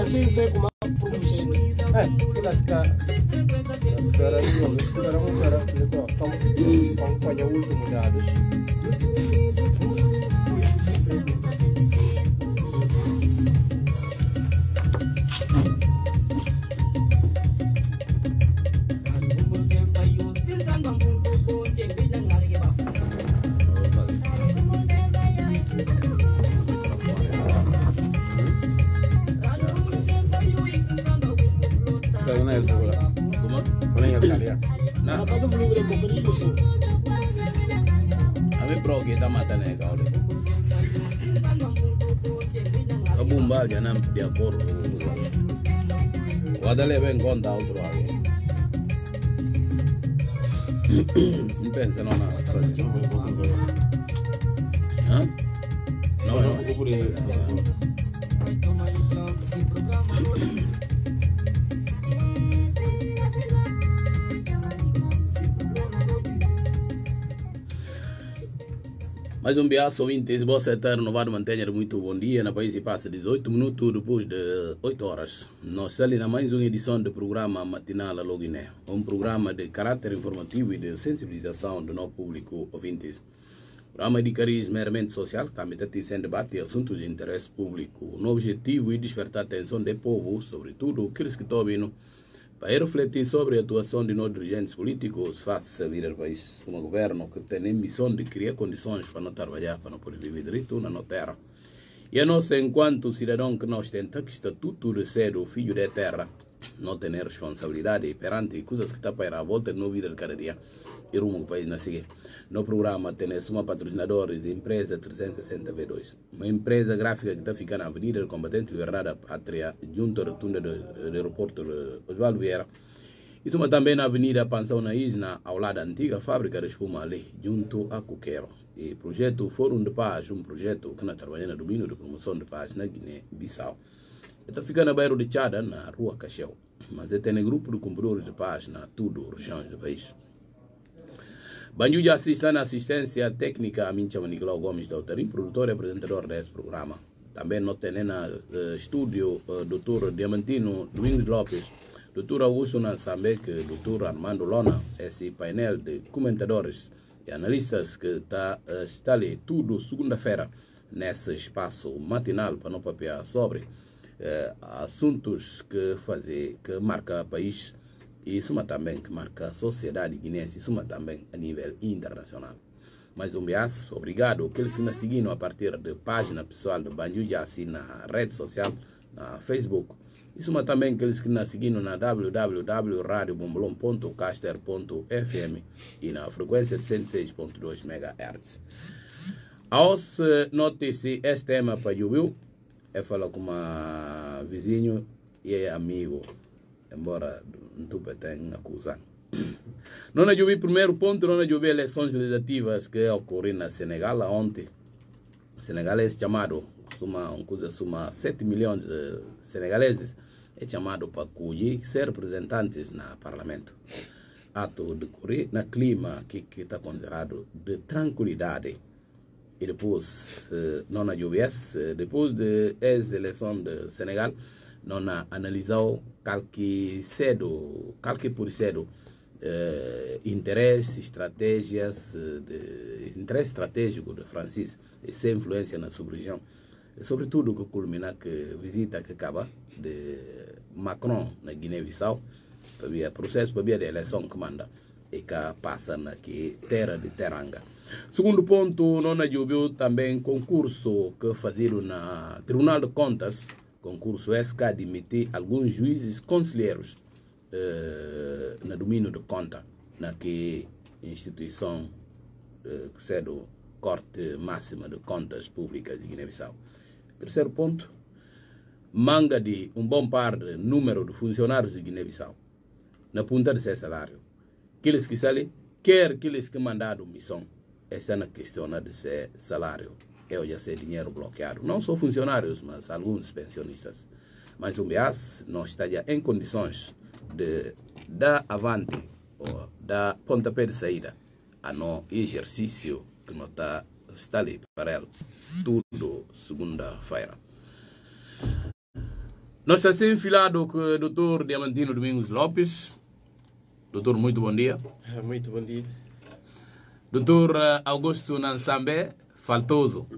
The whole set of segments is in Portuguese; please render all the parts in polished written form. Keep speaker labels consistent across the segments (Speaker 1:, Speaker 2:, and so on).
Speaker 1: assim sei como produzindo.
Speaker 2: Pelas caras. Espera aí, espera um cara. Estamos acompanha o último dados.
Speaker 3: Ya nam dia corro. Guadale ben conta outro alguém. Não pensa não na frase. Hã? Não. Mais um biaço ouvintes, vossa eterno renovado mantenha muito bom dia. Na país se passa 18 minutos depois de 8 horas. Nós estamos na mais uma edição do programa Matinal Loginé, um programa de caráter informativo e de sensibilização do nosso público ouvintes. Programa de cariz meramente social, que também está sem debate e assuntos de interesse público. No objetivo é despertar a atenção do povo, sobretudo aqueles que estão vindo, para refletir sobre a atuação de nossos dirigentes políticos face a vir ao país. Um governo que tem a missão de criar condições para não trabalhar, para não poder viver direito na nossa terra. E a nós, enquanto cidadão que nós temos que estatuto de ser o filho da terra, não tem responsabilidade perante coisas que estão para a volta de nossa vida de cada dia e rumo ao país na seguir. No programa temos uma patrocinadores, empresa 360 V2, uma empresa gráfica que está ficando na Avenida do Combatente Liberdade da Pátria, junto à rotunda do aeroporto de Osvaldo Vieira. E também na Avenida Pansão na Isna, ao lado da antiga fábrica de espuma ali, junto a Coqueiro. E projeto Fórum de Paz, um projeto que está trabalhando no domínio de promoção de paz na Guiné-Bissau. Está ficando na bairro de Chada, na Rua Cacheu, mas tem grupo de cumpridores de paz na tudo regiões do país. Banju já assiste na assistência técnica a mim chama Nicolau Gomes Doutorim, produtor e apresentador desse programa. Também nós temos na estúdio Dr. Diamantino Domingos Lopes, Dr. Augusto Nansambeque, Dr. Armando Lona, esse painel de comentadores e analistas que está ali tudo segunda-feira nesse espaço matinal para não papear sobre assuntos que marca o país. E isso também que marca a sociedade guinense, isso também a nível internacional. Mais um bias, obrigado aqueles que nos seguiram a partir da página pessoal do Banju Jassi na rede social, na Facebook. Isso também aqueles que nos seguiram na www.radiobombolom.caster.fm e na frequência de 106.2 MHz. Aos notícias, este tema para eu falar com uma vizinho e amigo, embora não tenha acusado. Não vi o primeiro ponto, não vi eleições legislativas que ocorreram na Senegal ontem. Senegal é chamado, suma 7 milhões de senegaleses, é chamado para ser representantes no parlamento. Ato de correr na clima que está considerado de tranquilidade. E depois, não depois das eleições de Senegal, não analisou qualquer por cedo interesses, estratégias, interesse estratégico de Francis e sua influência na sub-região, sobretudo que culmina que visita que acaba de Macron na Guiné-Bissau, para o processo para a eleição que manda e que passa na terra de Teranga. Segundo ponto, não viu também concurso que faziam na Tribunal de Contas, concurso esse que admitir alguns juízes conselheiros no domínio de conta, na que instituição que é do Corte Máxima de Contas Públicas de Guiné-Bissau. Terceiro ponto, manga de um bom par de número de funcionários de Guiné-Bissau na punta de seu salário. Aqueles que saem, quer aqueles que mandaram missão, essa é na questão de seu salário. Eu já sei dinheiro bloqueado. Não só funcionários, mas alguns pensionistas. Mas o BIAS não está já em condições de dar avante ou dar pontapé de saída a no exercício que não está ali para ele. Tudo segunda-feira. Nós estamos enfilados com o Dr. Diamantino Domingos Lopes. Doutor, muito bom dia.
Speaker 2: Muito bom dia.
Speaker 3: Dr. Augusto Nansambe Faltoso.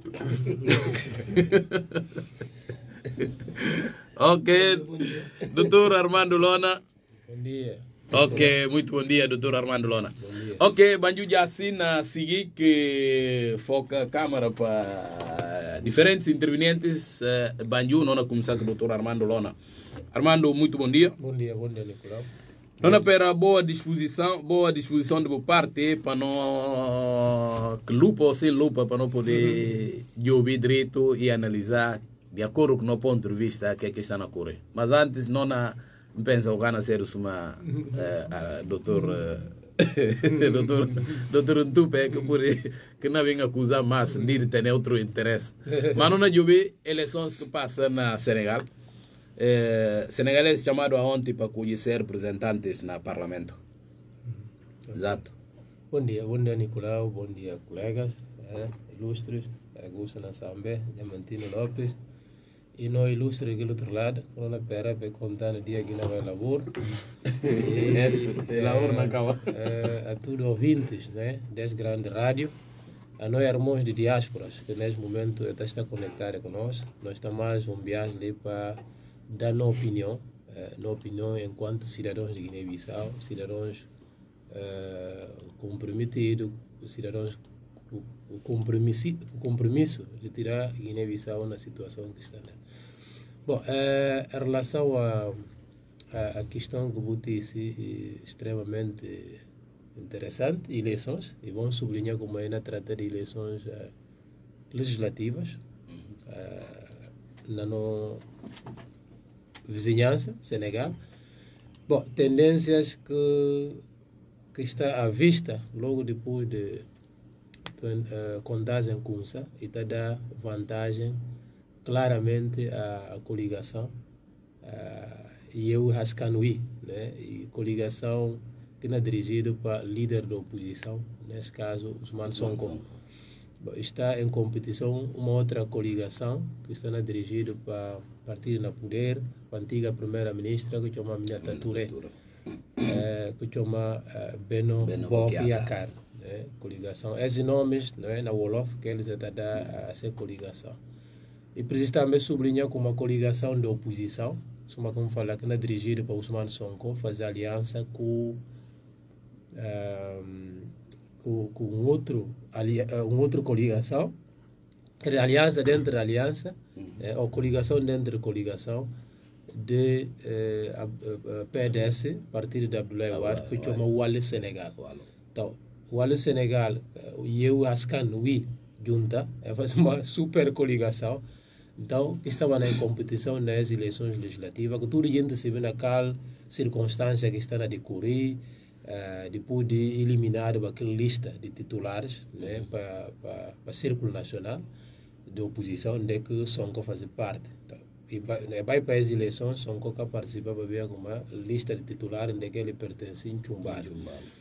Speaker 3: Ok. Dr. Armando Lona.
Speaker 2: Bom dia.
Speaker 3: Ok, muito bom dia, Dr. Armando Lona. Ok, banjo já assim na seguir que foca a câmera para diferentes intervenientes. Banjo, nós começar com o Dr. Armando Lona. Armando, muito bom dia.
Speaker 2: Bom dia, Nicolau.
Speaker 3: Nós pera boa disposição de boa parte para não que lupa ou sem lupa para não poder ouvir direito e analisar de acordo com o ponto de vista que está na correr. Mas antes não pensa o gana ser uma doutor Ntupe que não vem acusar mais de ter outro interesse. Mas não houve eleições que passam na Senegal. Senegalês chamado a ontem para conhecer representantes no parlamento. Exato.
Speaker 2: Bom dia, Nicolau. Bom dia, colegas ilustres. Augusto Nansambe, Diamantino Lopes. E nós ilustres aqui do outro lado, nós na pera para contar no dia que nós vai labor.
Speaker 3: Labor na cama.
Speaker 2: A todos ouvintes, né, desse grande rádio. A nós irmãos de diásporas, que nesse momento está conectado conosco. Nós estamos mais viagem ali para dar nossa opinião enquanto cidadãos de Guiné-Bissau, cidadãos comprometidos, cidadãos com compromisso de tirar Guiné-Bissau na situação que está nela. Bom, em relação à questão que você disse, extremamente interessante, eleições, e vamos sublinhar como ainda trata de eleições legislativas na nossa vizinhança, Senegal. Bom, tendências que está à vista logo depois de contagem Kunsa e está dar vantagem claramente à coligação e eu Haskanui, né? E coligação que é dirigida para líder da oposição, nesse caso Ousmane Sonko. Está em competição uma outra coligação que está dirigida para partido no poder, a antiga primeira-ministra que chama Aminata Touré, que chama Beno Bokuyakar. Coligação. Esses nomes, né, na Wolof, que eles estão a ser coligação. E preciso também sublinhar como uma coligação de oposição, como falar que é dirigida para Ousmane Sonko, fazer aliança com outra coligação, que é aliança dentro da aliança, ou coligação dentro da coligação, de PDS, Partido de Abdoulaye Wade, que chama Wale Senegal. Então, o Wale Senegal e eu Haskanui junta, faz uma super coligação. Então, que estava na competição nas eleições legislativas, que tudo gente se vê naquela circunstância que está a decorrer, depois de eliminar aquela lista de titulares, né, para o Círculo Nacional de Oposição, de que Sonko faz parte. Então, e vai para as eleições, Sonko que participava bem com uma lista de titulares de que ele pertence em Chumbaro.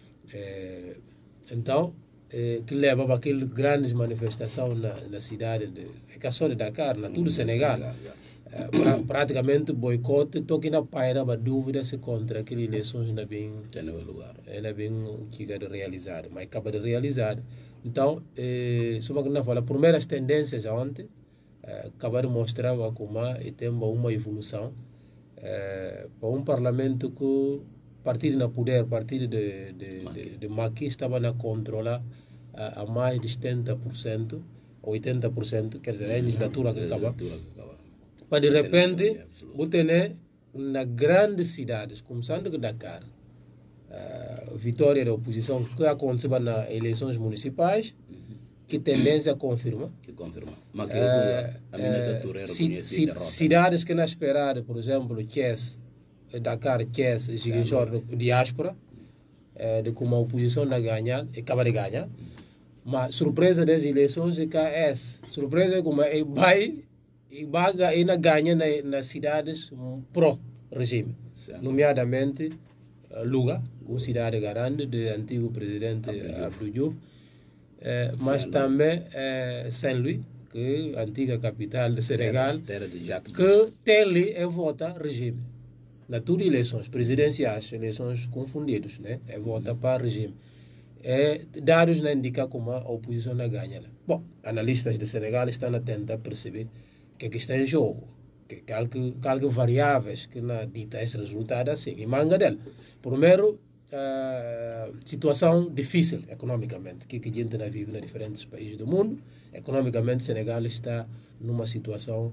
Speaker 2: Então, que leva a aquela grandes manifestações na cidade de só de Dakar, na todo o Senegal. Praticamente boicote, toque na paira a dúvida se contra aquelas eleições ainda bem chegado realizado, mas acaba de realizar. Então, só que não fala, primeiras tendências ontem, acaba de mostrar como tem uma evolução para um parlamento que partido no poder, partido de Maqui estava a controlar a mais de 70%, 80%, quer dizer, a legislatura que acaba. Mas de repente, você na grandes cidades, começando com Dakar, vitória da oposição que aconteceu nas eleições municipais, que tendência confirma.
Speaker 3: Mas
Speaker 2: cidades que não esperaram, por exemplo, Thiès, Dakar, Thiès, Ziguinchor, diáspora, de como a oposição não ganha, e acaba de ganhar. Mas surpresa das eleições é que surpresa é como vai e não ganha nas cidades pró-regime, nomeadamente Louga, uma cidade grande do antigo presidente Abdou Diouf, mas também Saint-Louis, que é a antiga capital de Senegal,
Speaker 3: Terra de Jacques.
Speaker 2: que tem ali é vota regime. Na tudo eleições presidenciais, eleições confundidas, né? É vota para regime. Dados não indicam como a oposição não ganha. Bom, analistas de Senegal estão a tentar perceber que está em jogo, que algo variáveis que não dita esse resultado assim. E manga dele. Primeiro, situação difícil economicamente, que a gente vive em diferentes países do mundo. Economicamente, Senegal está numa situação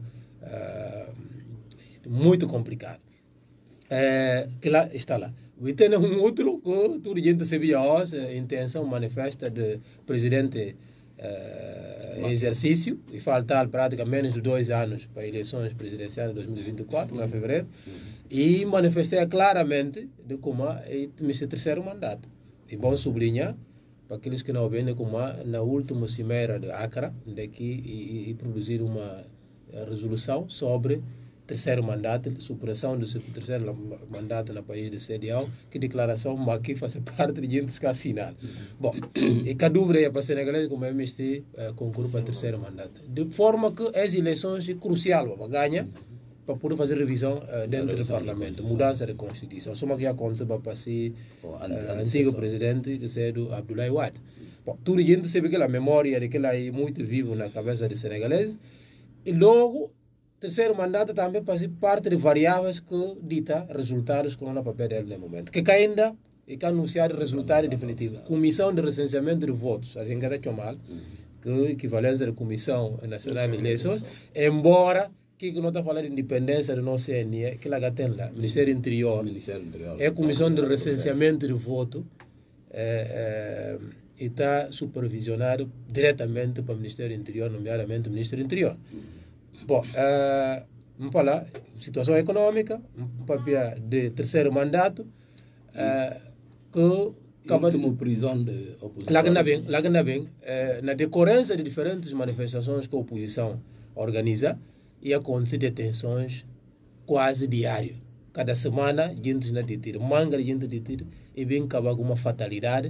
Speaker 2: muito complicada. Que lá está lá. E tem outro que toda a gente sabia hoje, a intenção manifesta do presidente em exercício, e faltar praticamente menos de 2 anos para as eleições presidenciais de 2024, em fevereiro, e manifestar claramente de como é esse terceiro mandato. E bom sublinhar, para aqueles que não veem, como na última cimeira de Accra, daqui, e produzir uma resolução sobre terceiro mandato, supressão do terceiro mandato no país de CDAO, que declaração aqui faz parte de gente que assinar. Bom, e que a dúvida é para os senegalês como MST concorre para o terceiro mandato. De forma que as eleições são cruciais para ganhar, para poder fazer revisão dentro do parlamento, mudança da Constituição. Só que acontece para ser antigo presidente, que é do Abdoulaye Wade. Bom, toda a gente sabe que a memória daquela é muito viva na cabeça de senegalês, e logo terceiro mandato também faz parte de variáveis que dita resultados que não há papel dele no momento. Que ainda é que anunciar resultado definitivo. Comissão de recenseamento de votos, assim que está mal, que é equivalência da Comissão Nacional de Eleições, embora que não está falando de independência do nosso CNE, que lá tem lá, Ministério Interior, é a Comissão de recenseamento de voto, e está supervisionado diretamente para o Ministério Interior, nomeadamente o Ministro do Interior. Bom, vamos falar situação econômica, um papel de terceiro mandato, que
Speaker 3: acaba de uma prisão de oposição.
Speaker 2: Lá que bem, na decorrência de diferentes manifestações que a oposição organiza, e acontece detenções quase diário. Cada semana, gente na detido, manga de gente detido, e vem acabar com uma fatalidade.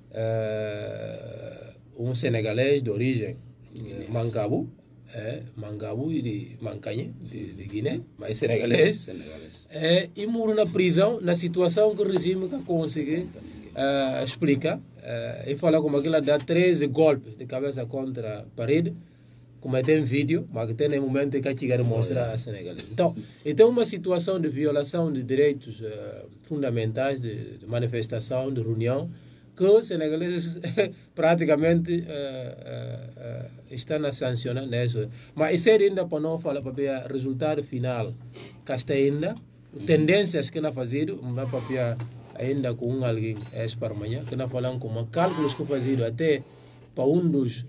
Speaker 2: Um senegalês de origem Mangabu, e de Mancanha, de Guiné, mas senegalês. E morre na prisão, na situação que o regime consegue explicar. E fala como aquilo dá 13 golpes de cabeça contra a parede, como tem vídeo, mas tem um momento que a chega a mostrar a senegalês. Então, tem uma situação de violação de direitos fundamentais, de manifestação, de reunião, que os senegaleses praticamente estão a sancionar nisso. Mas isso ainda para não falar para ver o resultado final, que está ainda, tendências que não fazido, não para ainda com alguém para amanhã, que não falam como cálculos que fazido até para dos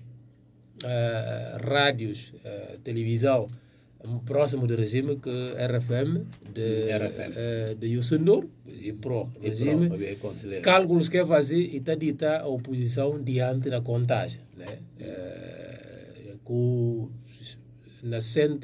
Speaker 2: rádios, televisão próximo do regime, que RFM de Youssou e pro regime, cálculos que fazer e está dita a oposição diante da contagem, né? Com na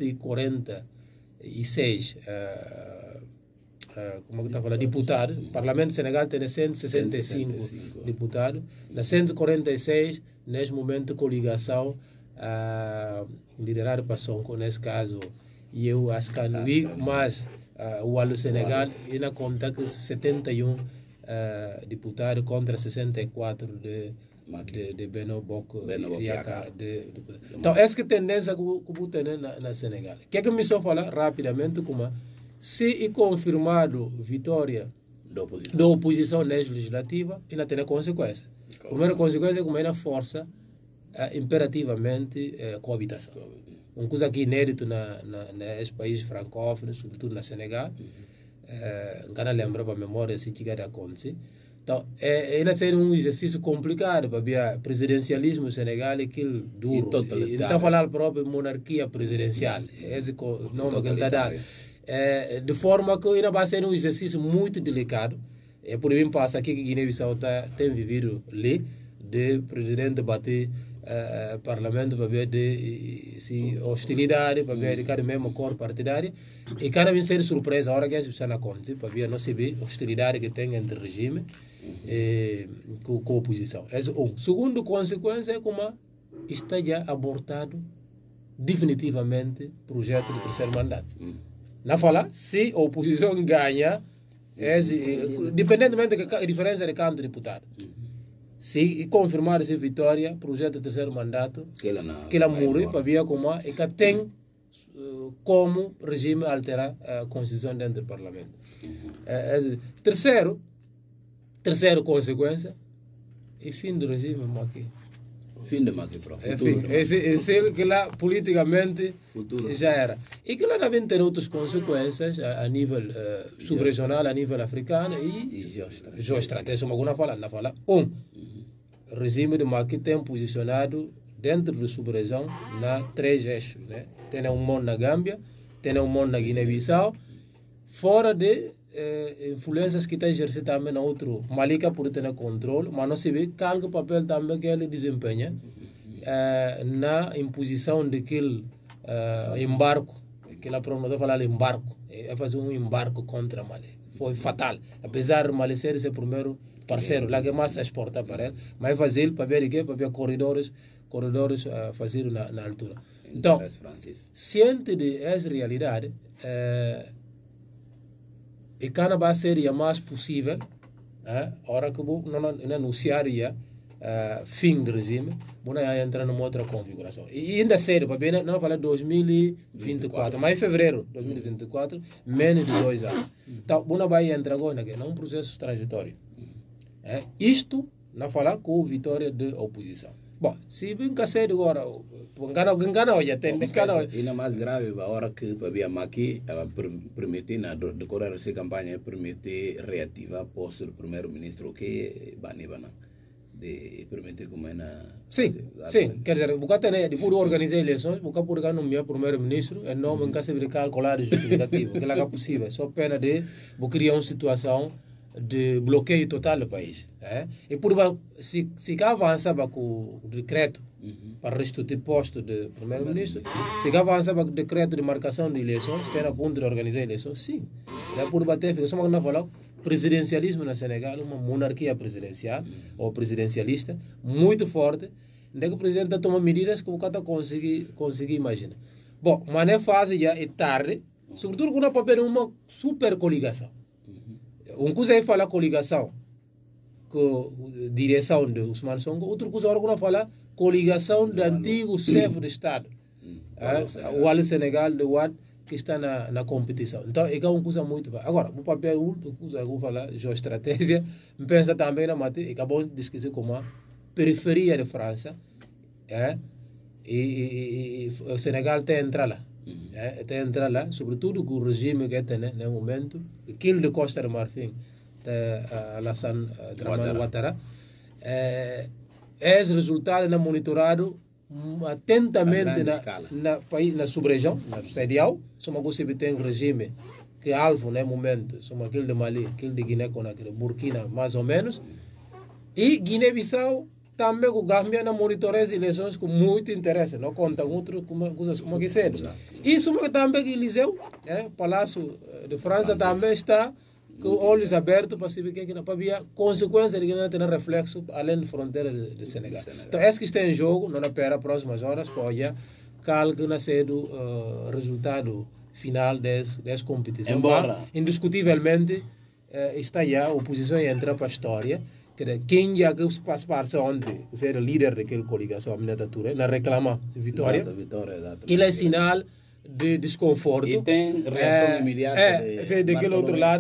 Speaker 2: 146 como é que está falando, deputados, o Parlamento de Senegal tem 165 deputados, na 146 nesse momento coligação liderado por Sonko, nesse caso e eu acho que mas o Allo Senegal ainda conta que 71 deputados contra 64 de Beno Bokk Yakaar. Então essa que tendência que eu tenho na Senegal. O que é que me só falar rapidamente como se é confirmado vitória da oposição legislativa, ainda tem consequência. A primeira consequência é como ainda força imperativamente coabitação. Uma coisa que é inédito nos países francófonos, sobretudo na Senegal. Não lembra para a memória se que acontecer. Então, ele é um exercício complicado para ver o presidencialismo senegal, aquilo duro. Ele está falando própria monarquia presidencial. Esse nome que ele está dando. De forma que ainda vai ser um exercício muito delicado. Por exemplo, passa aqui que Guiné-Bissau tem vivido ali, de presidente bater parlamento para ver de hostilidade, para ver de cada mesma cor partidária, e cada vez ser surpresa a hora que a gente está na conta, para ver não se vê hostilidade que tem entre o regime e com a oposição. Essa segundo consequência é como está já abortado definitivamente projeto de terceiro mandato. Na fala, se a oposição ganha, independentemente da diferença de canto deputado, se confirmar essa vitória, projeto de terceiro mandato, que ela morre para ver como é que tem como regime alterar a Constituição dentro do Parlamento. Terceiro consequência, é fim do regime Maqui.
Speaker 3: Fim de Maqui para o futuro.
Speaker 2: Esse que lá politicamente
Speaker 3: futuro.
Speaker 2: Já era. E que lá também tem outras consequências a nível subregional, a nível africano e geoestratégico. Mas na fala, o regime de Maqui tem posicionado dentro da sub-região na 3 eixos. Né? Tem um mundo na Gâmbia, tem um mundo na Guiné-Bissau, fora de influências que está exercendo também na outro. Malika por ter controle, mas não se vê qual papel também que ele desempenha na imposição daquele embargo, que ela promoveu falar embargo, é fazer um embargo contra Mali. Foi fatal, apesar de Mali ser esse primeiro parceiro, lá que mais exporta para ele, mas fazer para ver que para ver corredores fazer na altura. Então, ciente de essa realidade, e cada vez seria mais possível, hora que não anunciaria fim do regime, vamos entrar numa outra configuração. E ainda cedo, para bem, não falar 2024, mas em fevereiro de 2024, menos de 2 anos. Então, vamos entrar agora num processo transitório. Isto, não falar com a vitória da oposição. Bom, se bem que cedo agora, engana já tem.
Speaker 3: Ainda mais grave, a hora que para Maqui permitir, na decorrer essa campanha, permitir reativar o posto do primeiro-ministro que Banibana. De permitir como é na...
Speaker 2: Sim, quer dizer, o que tem de puro organizar eleições, o que por cá nomear primeiro-ministro, é não em caso de calcular justificativo, que é possível, só pena de criar uma situação de bloqueio total do país. E por se avança com o decreto para restituir posto de primeiro-ministro, se avança com o decreto de marcação de eleições, tem a ponto de organizar eleições, sim. É por bater, fica só não falar presidencialismo na Senegal, uma monarquia presidencial ou presidencialista muito forte, onde o presidente toma medidas que o cara conseguir imaginar. Bom, mas não faz já é tarde, sobretudo quando papel uma super coligação. Coisa é falar coligação com direção de Ousmane Sonko, outra coisa agora quando fala coligação do antigo chefe de Estado, o Ali Senegal de Wad, que está na competição. Então, é uma coisa muito... Agora, o papel, coisa que eu vou falar, geoestratégia, pensa também na matéria, acabou de discutir como a periferia de França, e o Senegal tem que entrar lá. Tem que entrar lá, sobretudo com o regime que tem no momento, aquele de Costa de Marfim, Alassane Ouattara, é resultado na monitorado atentamente na sub-região, na sedial, somos que tem um regime que é alvo no momento, somos aquele de Mali, aquele de Guiné-Conakry, Burkina, mais ou menos, e Guiné-Bissau também o Gâmbia na monitoreia as eleições com muito interesse, não conta outras coisas como que cedo. Isso também que Eliseu, Palácio de França também está com olhos abertos para saber que para ver consequências de que não tem reflexo além da fronteira de Senegal. Então, esse que está em jogo, não espera próximas horas para olhar qual que vai ser o resultado final dessa competição.
Speaker 3: Embora,
Speaker 2: indiscutivelmente, está já a oposição entra para a história. Quem já passa ontem, ser o líder daquela coligação, a candidatura, na reclama vitória, que é sinal de desconforto.
Speaker 3: E tem reação imediata
Speaker 2: daquele outro lado.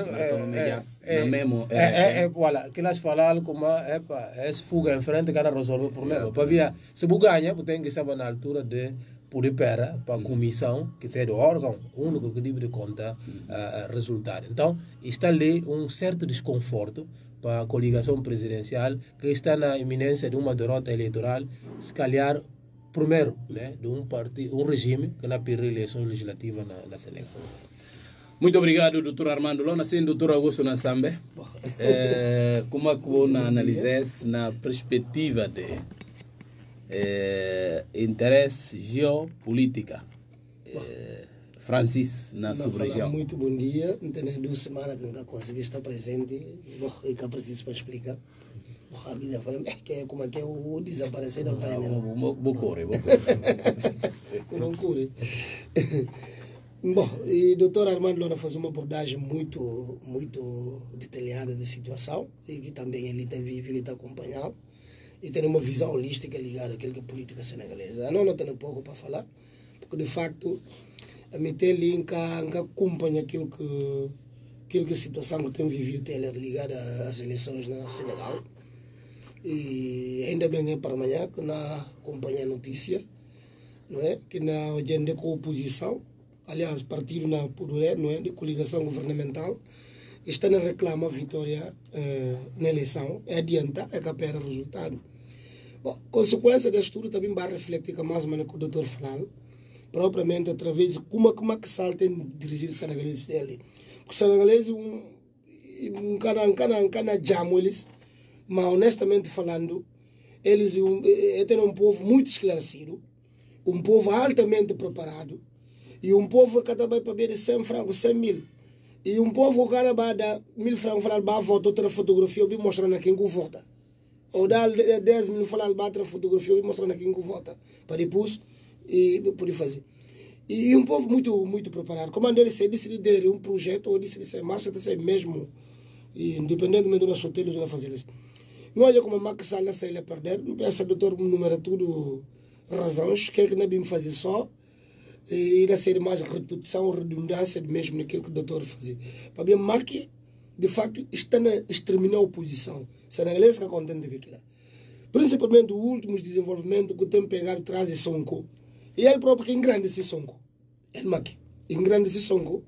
Speaker 3: Voilà,
Speaker 2: que elas falaram como é fuga em frente para resolver o problema. Para se você ganha, tem que saber na altura de poder para a comissão, que é o órgão único que deve contar resultado. Então, está ali um certo desconforto para a coligação presidencial que está na iminência de uma derrota eleitoral, se calhar primeiro, de um regime que não perde eleições legislativas na seleção.
Speaker 3: Muito obrigado, Dr. Armando Lona, sendo Dr. Augusto Nassambe. Como é que você analisa na perspectiva de interesse geopolítica Francis na sub-região?
Speaker 1: Muito bom dia. Tenho 2 semanas que não consegui estar presente. Bom, é que preciso para explicar. Alguém já fala, que é como é que é o desaparecer do país, né?
Speaker 3: Vou correr.
Speaker 1: Não cure. Bom, e o doutor Armando Lona faz uma abordagem muito detalhada da situação, e que também ele está vivo, ele está acompanhado, e tem uma visão holística ligada àquilo que é a política senegalesa. Eu não tenho pouco para falar, porque de facto, a meter link acompanha aquilo que a situação que tem vivido tem ligada às eleições na Senegal. E ainda bem é para amanhã que na acompanha a notícia, não é? Que na agenda com a oposição, aliás, partido na poder, não é? De coligação governamental, está a reclamar a vitória na eleição, é adiantar, é capar o resultado. Bom, consequência deste tudo também vai refletir com a mais maneira que o doutor falou, propriamente através de como é que Sal tem dirigido os senegaleses dele. Porque os senegaleses, cada jamo eles, mas honestamente falando, eles têm um povo muito esclarecido, um povo altamente preparado, e um povo que vai para ver de 100 francos, 100 mil. E um povo que o cara vai dar 1000 francos, falar, vai votar outra fotografia, eu vou mostrar a quem que vota. Ou dá 10 mil, falar, vai outra fotografia, eu vou mostrar a quem que vota. Para depois, e poder fazer. E um povo muito preparado. Como ele se decidir um projeto, ou decidir ser marcha, está ser mesmo, independentemente do nosso hotel, de fazer isso. Não olha como a Mac Sala sai a perder, não pensa, doutor, número tudo razões, que é que não vim fazer só, e irá ser mais repetição, redundância do mesmo naquilo que o doutor fazia. Para mim, Mac, de facto, está a exterminar a oposição. Senegalês que contente com aquilo. Principalmente o último desenvolvimento que tem pegado atrás de Sonko. E ele próprio que engrandece Sonko. Ele Mac, engrandece Sonko.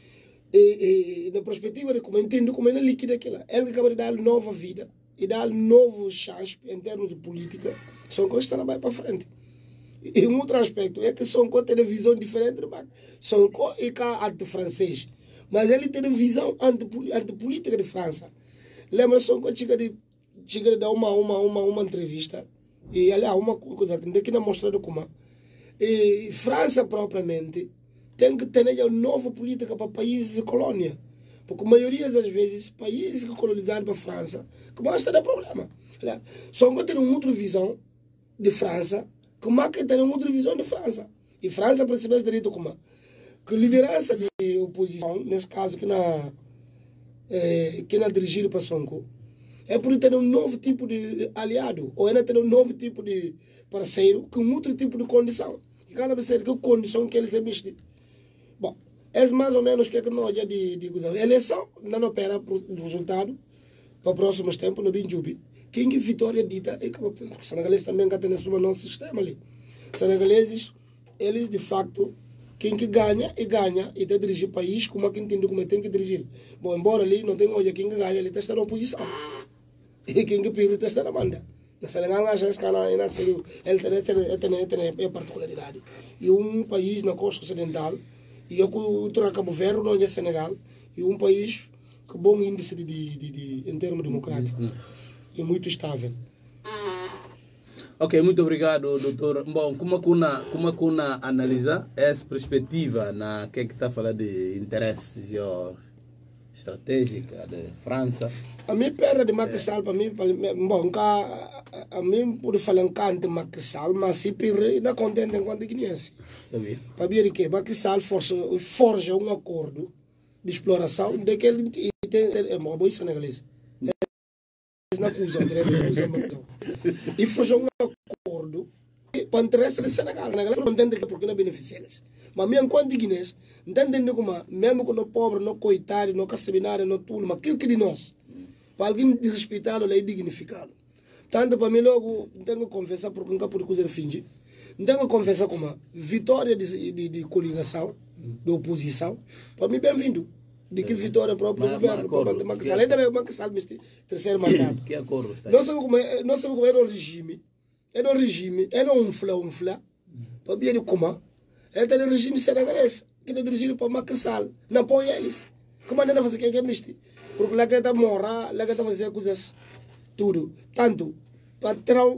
Speaker 1: E na perspectiva de como entendo como ele liquida aquilo. Ele acaba de dar nova vida e dar novo chance em termos de política. Sonko está na vai para frente. E um outro aspecto é que Sonko tem uma visão diferente do Mac. Sonko é cá anti-francês, mas ele tem uma visão antipolítica de França. Lembra Sonko chega de dar uma entrevista e aliás uma coisa que aqui não mostrado como e França propriamente tem que ter uma nova política para países de colônia, porque a maioria das vezes países que colonizaram para a França que mais tem problema. Sonko tem uma outra visão de França, que Mac tem uma outra visão de França. E França percebe direito como que liderança de oposição, nesse caso que não dirigido para Sonko, é por ter um novo tipo de aliado, ou é ter um novo tipo de parceiro com outro tipo de condição. E cada vez que condição que ele se mexe. Bom, é mais ou menos o que nós já de eleição, não opera o resultado para próximos tempos, no Binjubi. Quem que vitória dita, e como os senegaleses também têm o nosso sistema ali. Os senegaleses, eles de facto, quem que ganha, e está dirigindo o país como quem tem documento tem que dirigir. Bom, embora ali não tenha hoje quem que ganha, ele está na oposição. E quem que perde está na manda. Na Senegal, acho que ele tem particularidade. E um país na costa ocidental, e eu com Cabo Verde, não é Senegal, e um país com bom índice em termos democráticos. E muito estável.
Speaker 3: Ok, muito obrigado, doutor. Bom, como é que una analisa essa perspectiva na que está falando de interesses estratégicos de França?
Speaker 1: A mim perda de Macky Sall para mim, bom, a mim por falar de Macky Sall, mas se perde não contente enquanto guineense. Para ver que Macky Sall forja um acordo de exploração daquele é uma boa senegalesa. Não usam direito, usam e forja um acordo para o interesse do Senegal. Senegal não entende que porque não beneficia eles. Mas mesmo enquanto guineense, não entende como mesmo quando pobre, não coitado, não caçabinário, não tudo, mas aquilo que de nós, para alguém respeitá-lo e dignificá-lo. Tanto para mim logo, não tenho que confessar porque nunca pude coisa fingir. Não tenho que confessar como a vitória de coligação, de oposição, para mim bem-vindo. De que vitória próprio do governo, para manter Macky Sall. Ainda bem que Macky Sall neste terceiro mandato.
Speaker 3: Que acordo está?
Speaker 1: Nós sabemos como é o regime. É o regime, é um flá. Para ver como é o regime senegalês, que é dirigido para Macky Sall. Não apoia eles. Como é que fazer que é misto? Porque lá que está morar, lá que está fazer coisas, tudo. Tanto, para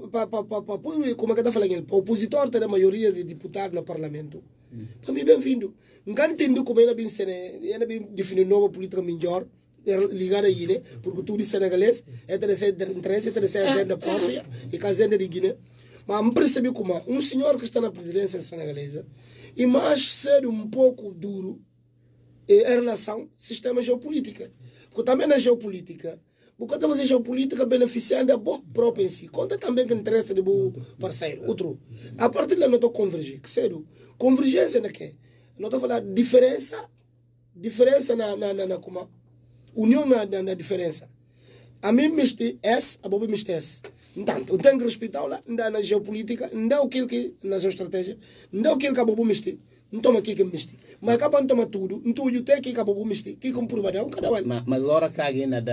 Speaker 1: como é que está falando, para o opositor ter a maioria de deputados no parlamento. Para mim, bem-vindo. Não entendo como ele bem definir nova política melhor, ligada a Guiné, porque tudo é senegalês, é interesse, é agenda própria, e a agenda de Guiné. Mas me percebi como senhor que está na presidência senegalesa, e mais ser um pouco duro em relação ao sistema geopolítica. Porque também na geopolítica, porque estamos em geopolítica beneficiando a boa própria em si. Conta também que interessa de bom parceiro. Outro. A partir daí, não estou convergir. Que sério? Convergência na quê? Não estou falando diferença na como? União na diferença. A mim me esse, a Bobo me esse. Então, eu tenho que respeitar lá, na geopolítica, não aquilo que na geoestratégia, não aquilo que a Bobo me não toma aquilo que me mas acaba não toma tudo, então eu tenho que a Bobo me que comprovadão cada vez.
Speaker 3: Mas agora cague na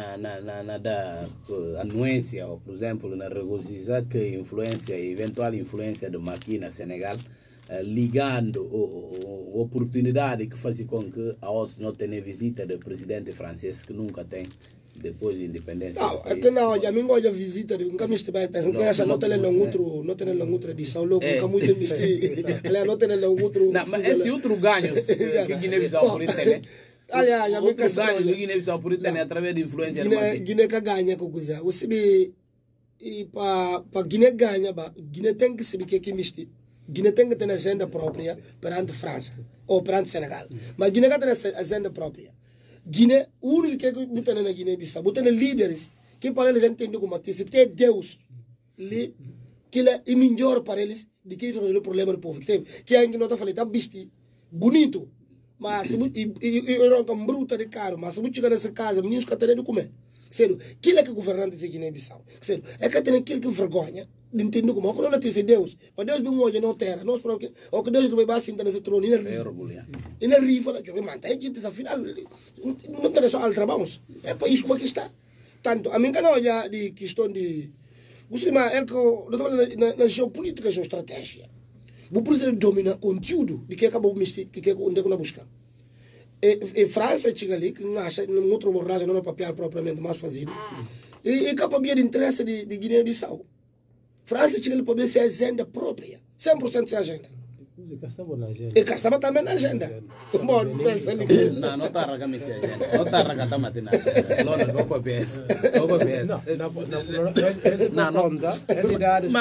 Speaker 3: anuência, ou por exemplo, na regozijar que influência, eventual influência do Maqui na Senegal, ligando a oportunidade que faz com que a OS não tenha visita do presidente francês, que nunca tem, depois da independência.
Speaker 1: Não, é que não, a mim gosta de visita, nunca me estive pensando que essa não tem nenhum outro de São Louco, nunca muito me estive, ela não tem nenhum outro.
Speaker 3: Não, mas esse outro ganho que Guiné-Bissau por isso tem,
Speaker 1: aliás, a mim que
Speaker 3: ganho que Guiné-Bissau por isso tem através da influência do Maqui.
Speaker 1: Guiné que ganha com coisa, o se e para Guiné ganha, Guiné tem que saber que me estive. Guiné tem que ter agenda própria perante França ou perante Senegal. Mas Guiné tem agenda própria. Guiné, o único que botar na Guiné-Bissau, botar líderes que para eles entendem como se tem Deus que é melhor para eles do que resolver o problema do povo. Que ainda não está falando, está vestido, bonito, mas se eu não bruta de caro, mas se você chegar nessa casa, meninos que estão de comer. Sério, aquilo é que o governante de Guiné-Bissau. Sério, é que tem aquilo que vergonha. Entendo como quando não tem Deus, para Deus bem hoje não terra, nós para o que Deus vai baixar nesse trono e na rifa lá que eu mantém gente afinal não tem só al trabalho, é país como que está. Tanto a mim que não já de questão de você mas é que na geopolítica, geoestratégia, o presidente domina conteúdo de que acabou que onde que na busca. E França chega ali que acha um outro borracha não é papel propriamente mais fazido e capaz de interesse de Guiné-Bissau. França chega ali para ver se é agenda própria. 100% se agenda. E cá estava também na agenda. Bom, pensa ali.
Speaker 3: Não está a agenda. Não está a agenda matinal. Não, não papéis. Não papéis.
Speaker 4: Não, não conta. Essa idade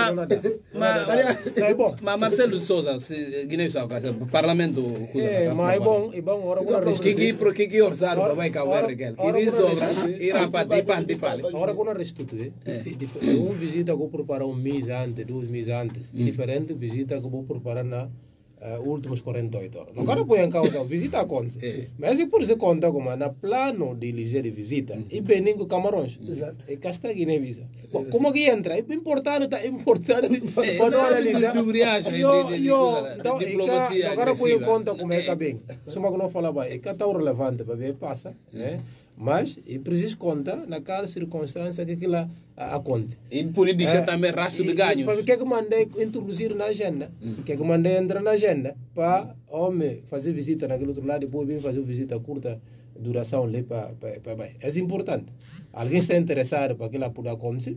Speaker 3: mas Marcelo de Souza, Guiné-Bissau, parlamento.
Speaker 4: Mas é bom, ora
Speaker 3: que orçar para vai cavar aquele. Que sobra, irá para tipale.
Speaker 4: Ora quando restitui, visita que eu preparo um mês antes, 2 meses antes, diferente visita que eu vou preparar na últimos 48 horas. Não quero pôr em causa a visita acontece. Mas por isso conta como na plano de ligeira visita e bem com Camarões.
Speaker 1: Exato.
Speaker 4: E cá está Guiné-Bissau. Como que entra? É importante para não analisar. Então, diplomacia. Agora pôr em conta como é que bem. Só que não fala bem. É que está relevante para ver passa, né? Mas é preciso contar naquela circunstância que aquilo acontece.
Speaker 3: E por isso também rastro de ganhos.
Speaker 4: O que é que mandei introduzir na agenda? O que é que mandei entrar na agenda? Para homem fazer visita naquele outro lado, depois vir fazer visita curta duração ali para é importante. Alguém está interessado para aquilo poder acontecer?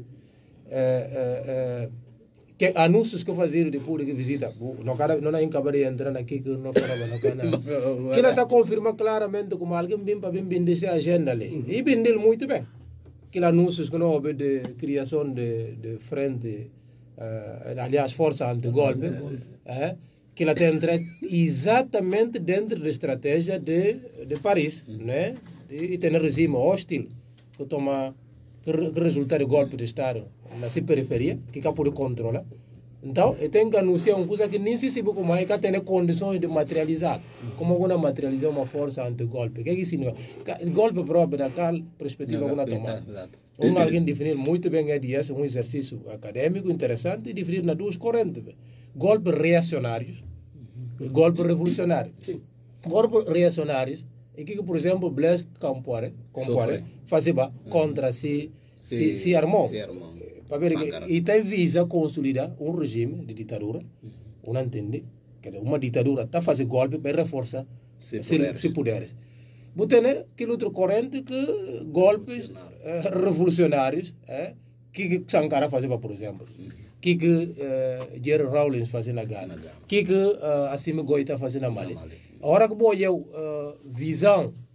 Speaker 4: Que anúncios que fazer depois de visita não é incapaz de entrar aqui que não falava que ela está confirmando claramente como alguém vem para bem dessa agenda ali e bem dele muito bem que anúncios que não houve de criação de frente aliás força anti-golpe que ela entra exatamente dentro da estratégia de Paris, né? E tem um regime hostil que toma que resulta de golpe de Estado na periferia, que cá pode controlar. Então, eu tenho que anunciar uma coisa que nem se sabe como é que tem condições de materializar. Como alguma materializar uma força anti-golpe. O que é que significa? Golpe próprio daquela perspectiva que tomar. Alguém definir muito bem a dias, um exercício acadêmico interessante, e definir nas duas correntes. Golpes reacionários e golpes revolucionários.
Speaker 1: Sim.
Speaker 4: Golpes reacionários, e que, por exemplo, Blaise Compaoré fazia contra se armou. Para ver que e tem visa consolidar um regime de ditadura, não entende? Uma ditadura está fazendo golpe para reforçar se poderes. Tem aquele outro corrente que golpes revolucionários, que Sankara fazia, por exemplo, que Jerry Rawlings fazia na Ghana, que Assimi Goïta fazia na Mali. Agora que eu visão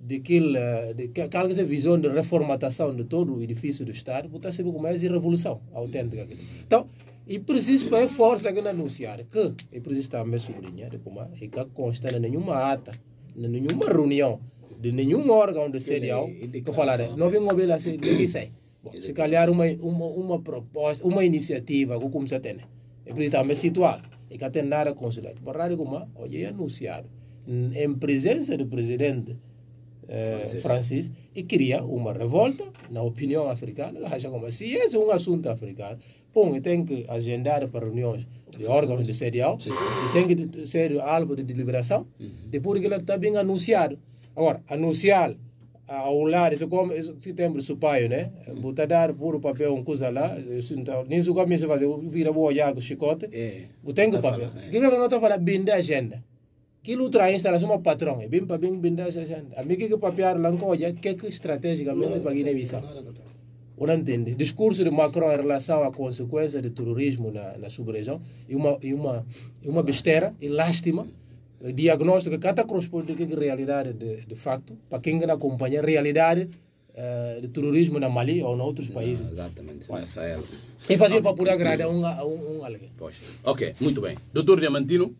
Speaker 4: aquela visão de reformatação de todo o edifício do Estado, está sempre com mais revolução autêntica. Então, e preciso para a força que anunciar que é preciso também sublinhar como é que consta em nenhuma ata, em nenhuma reunião de nenhum órgão de CDAO que falar não vem ouvir assim ninguém sai. Bom, se calhar uma proposta, uma iniciativa que como se tem, é preciso também situar e que atender a consulado. Para como hoje é anunciado em presença do presidente Francis e cria uma revolta na opinião africana, acha como se é um assunto africano, tem que agendar para reuniões de órgãos de CDAO, e tem que ser alvo de deliberação, depois que ele está bem anunciado. Agora, anunciar ao lado, isso como setembro supaio, né? Botar dar por papel coisa lá, nem se come se fazer, vira boa olhar com chicote, tem que papel. Aquilo não está falando bem da agenda. Aquilo traz instalação uma patrão, é bem para bem da agenda. A mim que papel lá com olhar que estrategicamente para Guiné-Bissau. Não entende? Discurso de Macron em relação à consequência do terrorismo na sub-região e uma besteira e lástima. Diagnóstico que cada corresponde com a realidade de facto, para quem não acompanha a realidade do terrorismo na Mali ou em outros países.
Speaker 3: Exatamente, na Sahel.
Speaker 4: E fazer para poder agradar um alguém.
Speaker 3: Ok, muito bem. Doutor Diamantino,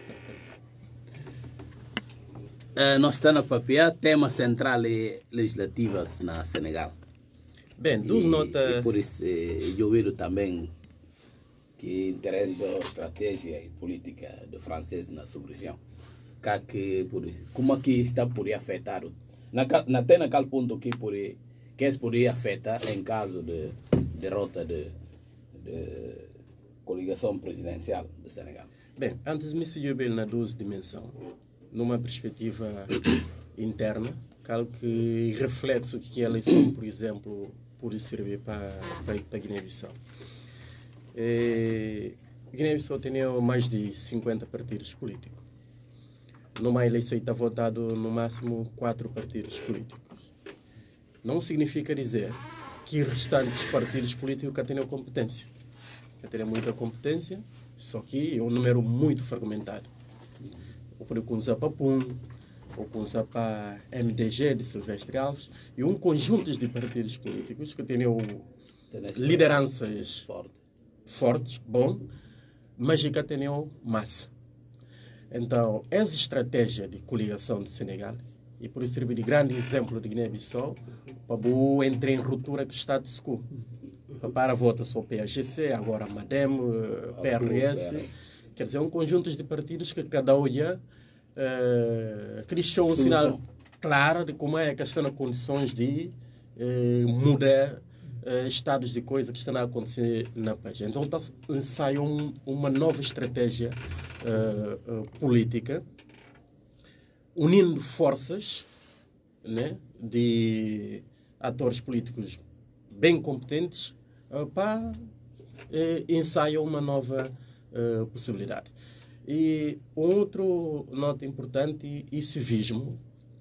Speaker 3: nós estamos a papiar tema central é legislativas na Senegal.
Speaker 5: Bem, duas notas.
Speaker 3: E por isso, eu vejo também que interessa a estratégia e política do francês na sub-região. Como é que está por afetar, até naquele ponto que poderia afetar em caso de derrota de coligação presidencial do Senegal?
Speaker 5: Bem, antes me seguir bem na duas dimensões, numa perspectiva interna, que reflexo que a eleição, por exemplo, pode servir para Guiné-Bissau. Guiné-Bissau tem mais de 50 partidos políticos. Numa eleição está votado no máximo 4 partidos políticos. Não significa dizer que os restantes partidos políticos que têm competência. Que têm muita competência, só que é um número muito fragmentado. O Precunza Papum, o Kunza para MDG de Silvestre Alves e um conjunto de partidos políticos que têm lideranças fortes, bom, mas que têm massa. Então, essa estratégia de coligação de Senegal, e por isso serve de grande exemplo de Guiné-Bissau, para entrar em ruptura que está de SCU. Para votar só PAGC, agora MADEM, PRS, quer dizer, um conjunto de partidos que cada olha criou um sinal claro de como é que estão as condições de mudar estados de coisa que estão a acontecer na país. Então saiu uma nova estratégia política, unindo forças, né, de atores políticos bem competentes para ensaiar uma nova possibilidade. E outro nota importante é o civismo,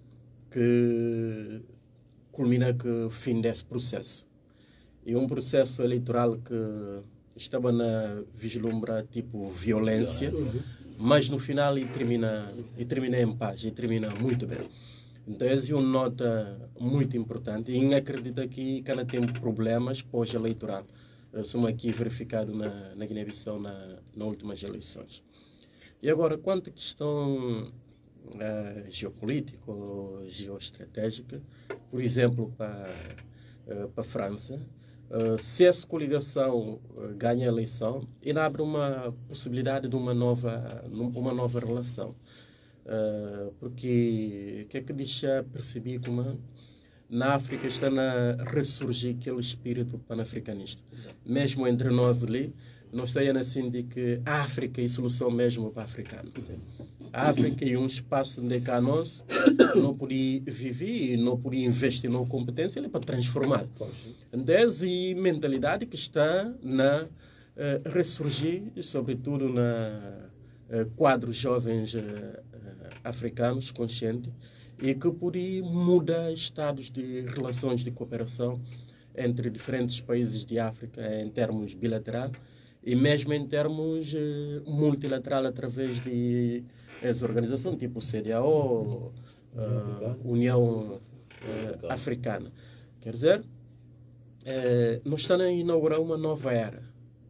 Speaker 5: que culmina com o fim desse processo. É um processo eleitoral que estava na vislumbra tipo violência, mas no final ele termina em paz, e termina muito bem. Então essa é uma nota muito importante e acredito que não tem problemas pós-eleitoral. Somos aqui verificado na Guiné-Bissau nas últimas eleições. E agora, quanto à questão geopolítica ou geoestratégica, por exemplo, para a França, se essa coligação ganha a eleição, ele abre uma possibilidade de uma nova relação. Porque o que é que deixa perceber como na África está a ressurgir aquele espírito panafricanista. Mesmo entre nós ali, nós estamos assim de que a África é a solução mesmo para o africano. A África é um espaço onde cá nós não podemos viver e não podemos investir na competência para transformar. Então, essa mentalidade que está na ressurgir, sobretudo na quadros jovens africanos conscientes, e que podem mudar estados de relações de cooperação entre diferentes países de África em termos bilateral e mesmo em termos multilateral através de essa organização tipo CDAO, União Africana. Quer dizer, nós estamos a inaugurar uma nova era.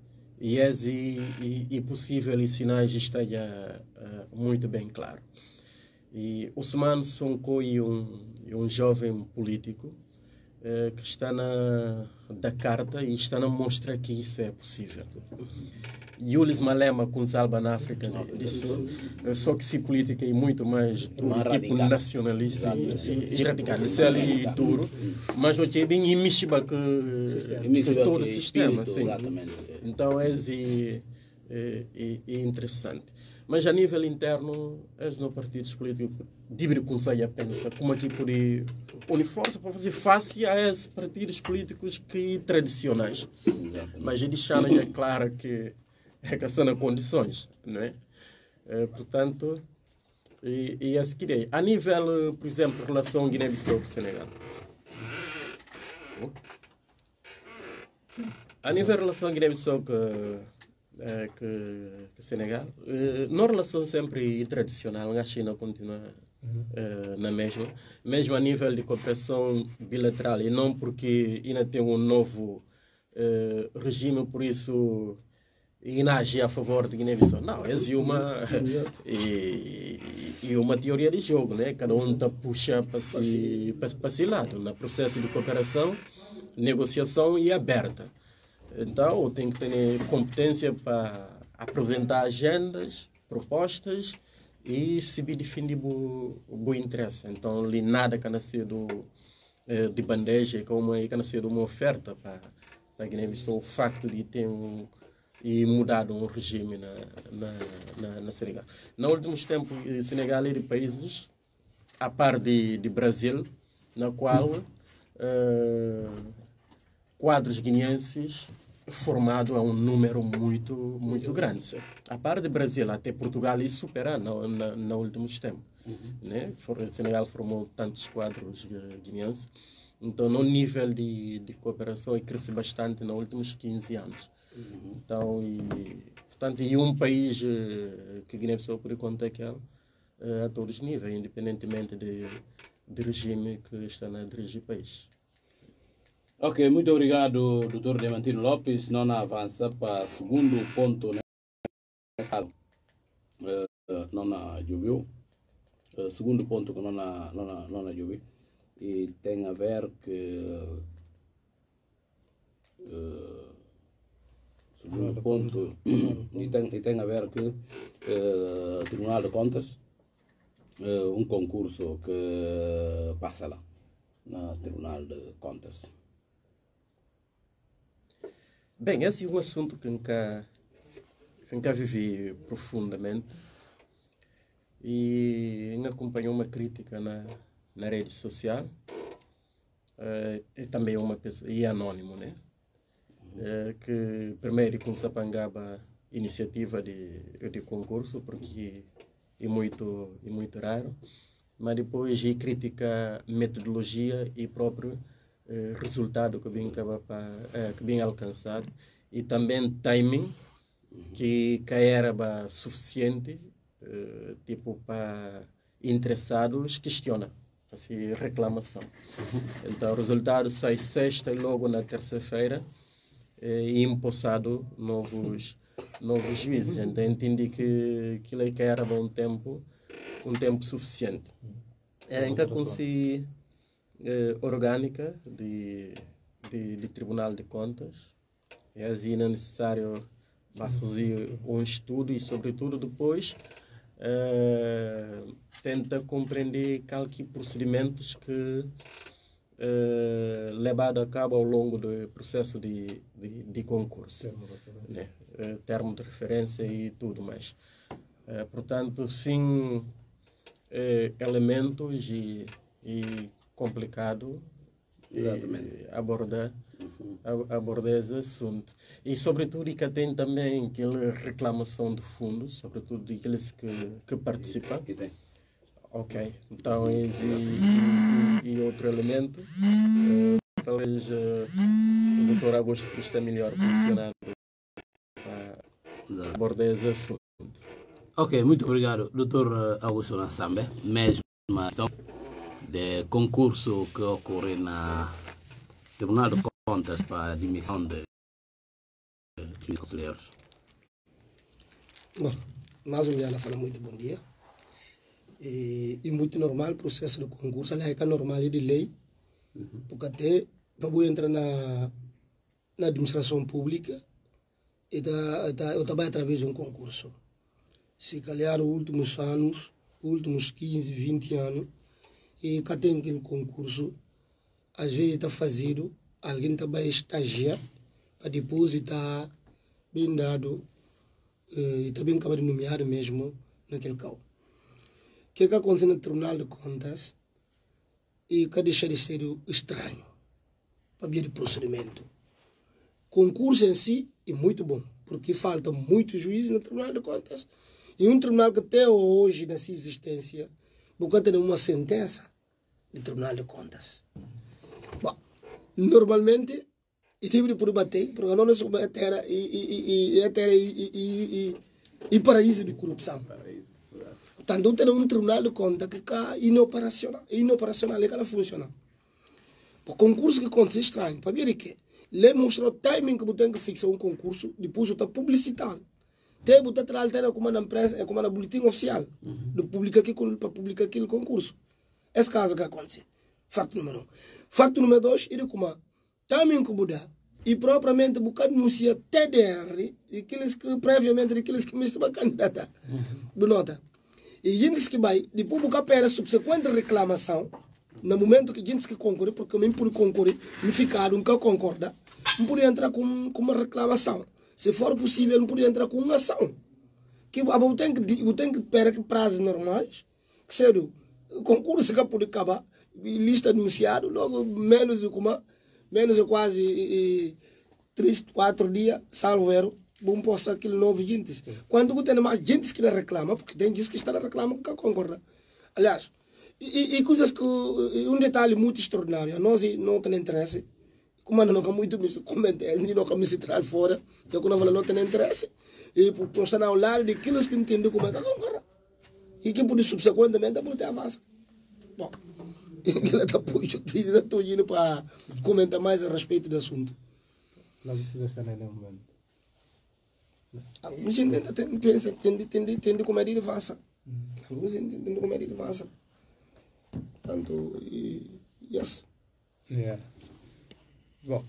Speaker 5: E possível e sinais estão muito bem claro. E Ousmane Sonko é um jovem político que está da carta e está a mostrar que isso é possível. Julius Malema com Zalba na África disse só que se política é muito mais duro, tipo nacionalista e radical. Isso é ali duro, mas o que é bem imixiba que todo o sistema. Sim. Então é interessante. Mas a nível interno, os não partidos políticos devem começar a pensar como aqui por unir força para fazer face a esses partidos políticos que tradicionais. Mas eles deixaram já claro que é questão de condições, não é? Portanto, e a seguir, a nível, por exemplo, relação Guiné-Bissau com o Senegal. A nível de relação Guiné-Bissau com o Senegal, não relação sempre tradicional, a China continua na mesma, mesmo a nível de cooperação bilateral, e não porque ainda tem um novo regime, por isso e agir a favor de Guiné-Bissau. Não, é uma teoria de jogo, né? Cada um está puxa para si lado, no processo de cooperação, negociação e aberta. Então, tem que ter competência para apresentar agendas, propostas e se defender o interesse. Então, ali nada que nascer de bandeja, como que nascer uma oferta para a Guiné-Bissau, o facto de ter e mudado um regime na Senegal. Nos últimos tempos, Senegal é de países, a par de Brasil, na qual quadros guineenses formado a um número muito grande. A par de Brasil, até Portugal e superar nos últimos tempos. Né? O Senegal formou tantos quadros guineenses. Então, no nível de cooperação, cresce bastante nos últimos 15 anos. Então, portanto, e um país que Guiné-Bissau, por enquanto, é a todos os níveis, independentemente de regime que está a dirigir o país.
Speaker 3: Ok, muito obrigado, Dr. Diamantino Lopes. Não avança para o segundo ponto, né? Não Jubiu. Segundo ponto que não Jubiu. E tem a ver que... segundo ponto, e tem a ver que o Tribunal de Contas, um concurso que passa lá, no Tribunal de Contas.
Speaker 5: Bem, esse é um assunto que nunca vivi profundamente e acompanhou uma crítica na rede social e também uma pessoa, e anônimo, né? Que primeiro com Sapangaba iniciativa de concurso, porque é muito raro, mas depois de crítica metodologia e próprio resultado que bem alcançado e também timing que era suficiente tipo para interessados questiona assim reclamação. Então o resultado sai sexta e logo na terça-feira e empossado novos juízes. Então entendi que era um tempo suficiente. Então consegui orgânica de Tribunal de Contas. É assim necessário fazer um estudo e, sobretudo, depois tenta compreender quais procedimentos que levado a cabo ao longo do processo de concurso, né? Termo de referência e tudo mais. Portanto, sim, elementos e complicado abordar esse assunto. E, sobretudo, que tem também aquela reclamação de fundos, sobretudo daqueles que participam. Ok, então e outro elemento, talvez o Dr. Augusto está melhor posicionado para abordar esse assunto.
Speaker 3: Ok, muito obrigado, Dr. Augusto Nassambe. Mesma questão. de concurso que ocorre na Tribunal de Contas para a admissão de conselheiros.
Speaker 1: Bom, mais um dia fala muito bom dia. E muito normal o processo de concurso, aliás, é normal e de lei, porque até para eu entrar na administração pública, eu também através de um concurso. Se calhar os últimos anos, os últimos 15, 20 anos, e cá tem aquele concurso, às vezes está fazido, alguém também estagia, para depois estar bem dado, e também acaba de nomear mesmo naquele caso. O que acontece no Tribunal de Contas e que deixa de ser estranho para ver o procedimento. Concurso em si é muito bom, porque falta muitos juízes no Tribunal de Contas. E um tribunal que até hoje, nessa existência, porque tem uma sentença do Tribunal de Contas. Bom, normalmente, e tive de bater, porque não é só a terra e paraíso de corrupção. Portanto, tem um Tribunal de Contas que está inoperacional, é que não funciona. O concurso que acontece é estranho, para ver o quê? Ele mostrou o timing que você tem que fixar um concurso, depois está publicitado. Tem que trazer como na imprensa, como na boletim oficial, para publicar aquele concurso. Esse caso que acontece. Facto número 1. Facto número 2, ele como timing que você e propriamente você anuncia TDR, aqueles que previamente, aqueles que me estão candidatar. Nota. E gente que vai, depois você pede subsequente reclamação, no momento que gente que concorre, porque eu pude concorrer, não ficar, nunca concorda, não pude entrar com uma reclamação. Se for possível, não pude entrar com uma ação. Que eu tenho que esperar que prazos normais, que cedo, o concurso que pode acabar, lista anunciada, logo menos de quase 3, 4 dias, salvo erro, vamos postar aquele novo gente. Quando tem mais gente que reclama, porque tem gente que está reclamando que concorda. Aliás, e coisas que, um detalhe muito extraordinário, a nós não tem interesse, como não tem muito me comentar, ele não me se traz fora, eu quando falo não tem interesse, e por estar ao lado daqueles que entendem como é que concorda. E que pode subsequentemente pode avançar. Bom, ele está indo para comentar mais a respeito do assunto.
Speaker 4: Não precisa estar nem no momento.
Speaker 1: Alguns entendem como é que ele avança. Alguns entendem como é que ele avança. Tanto, yes.
Speaker 4: Yeah. Bom,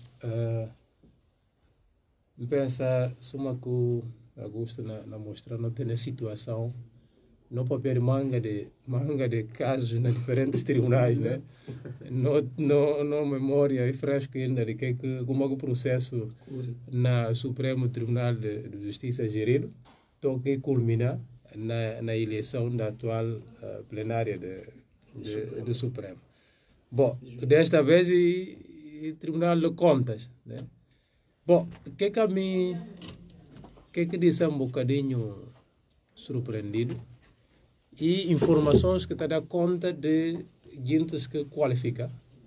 Speaker 4: pensa, suma que o Augusto na mostra não tem a situação, não papel manga de casos nos diferentes tribunais, né? Não memória e fresco ainda de que como o processo na Supremo Tribunal de Justiça gerido, toque culminar na eleição da atual plenária do Supremo. Bom, desta vez e Tribunal de Contas, né? Bom, que disse um bocadinho surpreendido e informações que te dá conta de gente que qualifica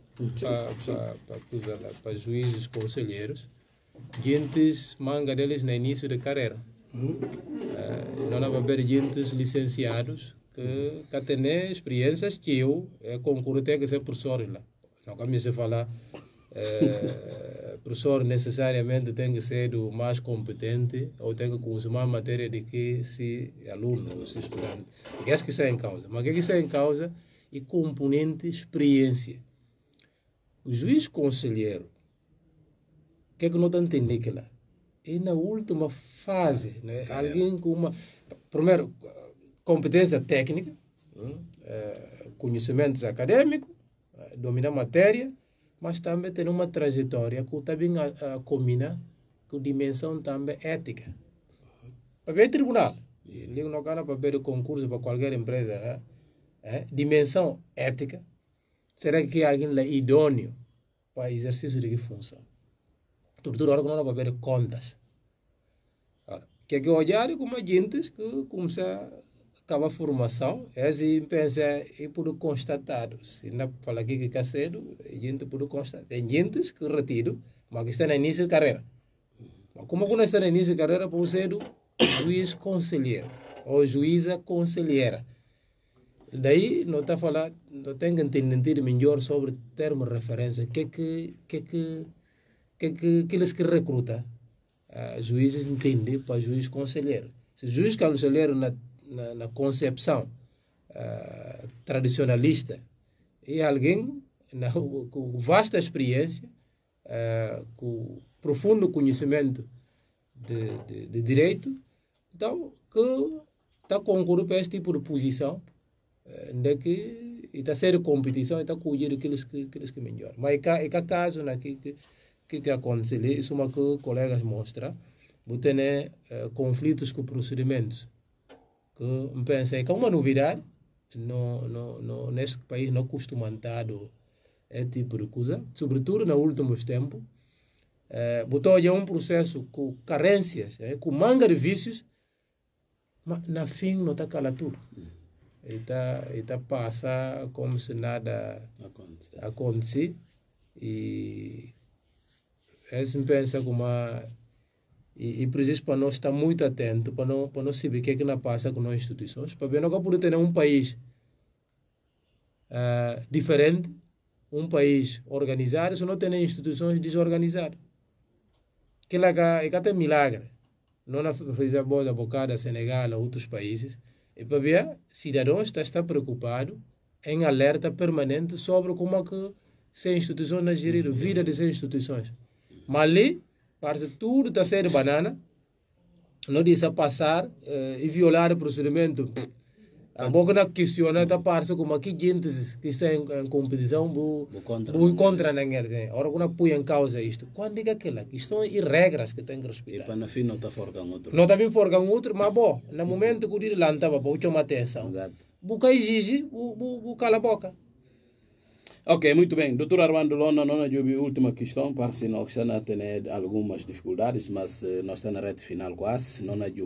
Speaker 4: para juízes, conselheiros, gente manga deles no início da carreira. Não há para ver gente licenciados que têm experiências que eu concurso tem que ser professor lá. Não como se fala professor necessariamente tem que ser o mais competente ou tem que consumir a matéria de que se aluno ou se estudante. E acho que isso é em causa. Mas o que está em causa é componente experiência. O juiz conselheiro, o que não está entendendo que lá? É na última fase, né? Alguém com uma... Primeiro, competência técnica, conhecimentos acadêmicos, dominar a matéria, mas também tem uma trajetória que também combina com dimensão também ética. Para ver tribunal, ele não ganha para ver o concurso para qualquer empresa, né? Dimensão ética, será que alguém é idôneo para exercício de que função? Tudo hora que não para ver contas. Que é olhar como gente que começa acaba a formação, e pensa e por constatado, se não fala aqui que é cedo, a gente pode constatar. Tem gente que retiro, mas que está no início de carreira. Mas como quando está no início de carreira, pode ser juiz conselheiro ou juíza conselheira. Daí, não está a falar, não tem que entender melhor sobre o termo de referência, que eles que recruta, juízes entendem para juiz conselheiro. Se juiz conselheiro na concepção tradicionalista é alguém com vasta experiência, com profundo conhecimento de direito, então que está concorrendo para esse tipo de posição, onde que está sendo competição e está colhendo aqueles que melhor. Mas é caso que acontece, isso é uma que colegas mostram, você tem conflitos com procedimentos, que eu pensei que é uma novidade, neste país não costuma dado esse tipo de coisa, sobretudo nos últimos tempos. Botou já um processo com carências, com manga de vícios, mas na fim não está cala tudo. Está passa como se nada acontecesse. E esse pensa como e precisa para nós estar muito atento para não saber o que não passa com as instituições, para ver não poder ter um país diferente, um país organizado, se não tem instituições desorganizadas. Que lá é milagre. Não fez a boa bocada Senegal ou outros países. E para ver, cidadãos está preocupado em alerta permanente sobre como é que as instituições na gerir a vida dessas instituições. Mas ali, parece tudo está sendo banana, não diz a passar e violar o procedimento. A boca não questiona, está parece como aqui gente que está em competição, contra ninguém. Ora, quando põe em causa isto, quando diga aquela questão e regras que tem que respeitar.
Speaker 3: E para no fim não está forcando outro.
Speaker 4: Não está bem forgando outro, mas bom, no momento que o dia lá estava para chamar atenção, boca exige, cala a boca.
Speaker 3: Ok, muito bem. Doutor Armando Lona, não é a última questão, parece que nós estamos a ter algumas dificuldades, mas nós estamos na reta final quase. Não é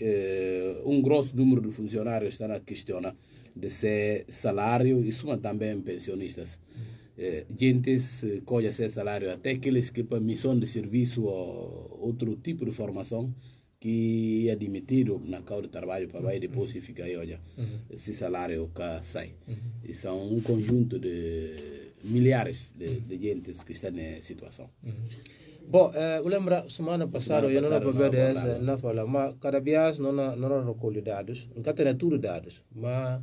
Speaker 3: um grosso número de funcionários está a questionar de ser salário e suma também pensionistas. Gentes colhe esse salário, até aqueles que para missão de serviço ou outro tipo de formação que é admitido na causa de trabalho para vai depois e fica aí, olha, esse salário que sai. E são um conjunto de milhares de gente que estão nessa situação.
Speaker 4: Bom, eu lembro, semana passada, eu não estava essa, não fala, mas cada vez não recolho dados, nunca tem tudo dados, mas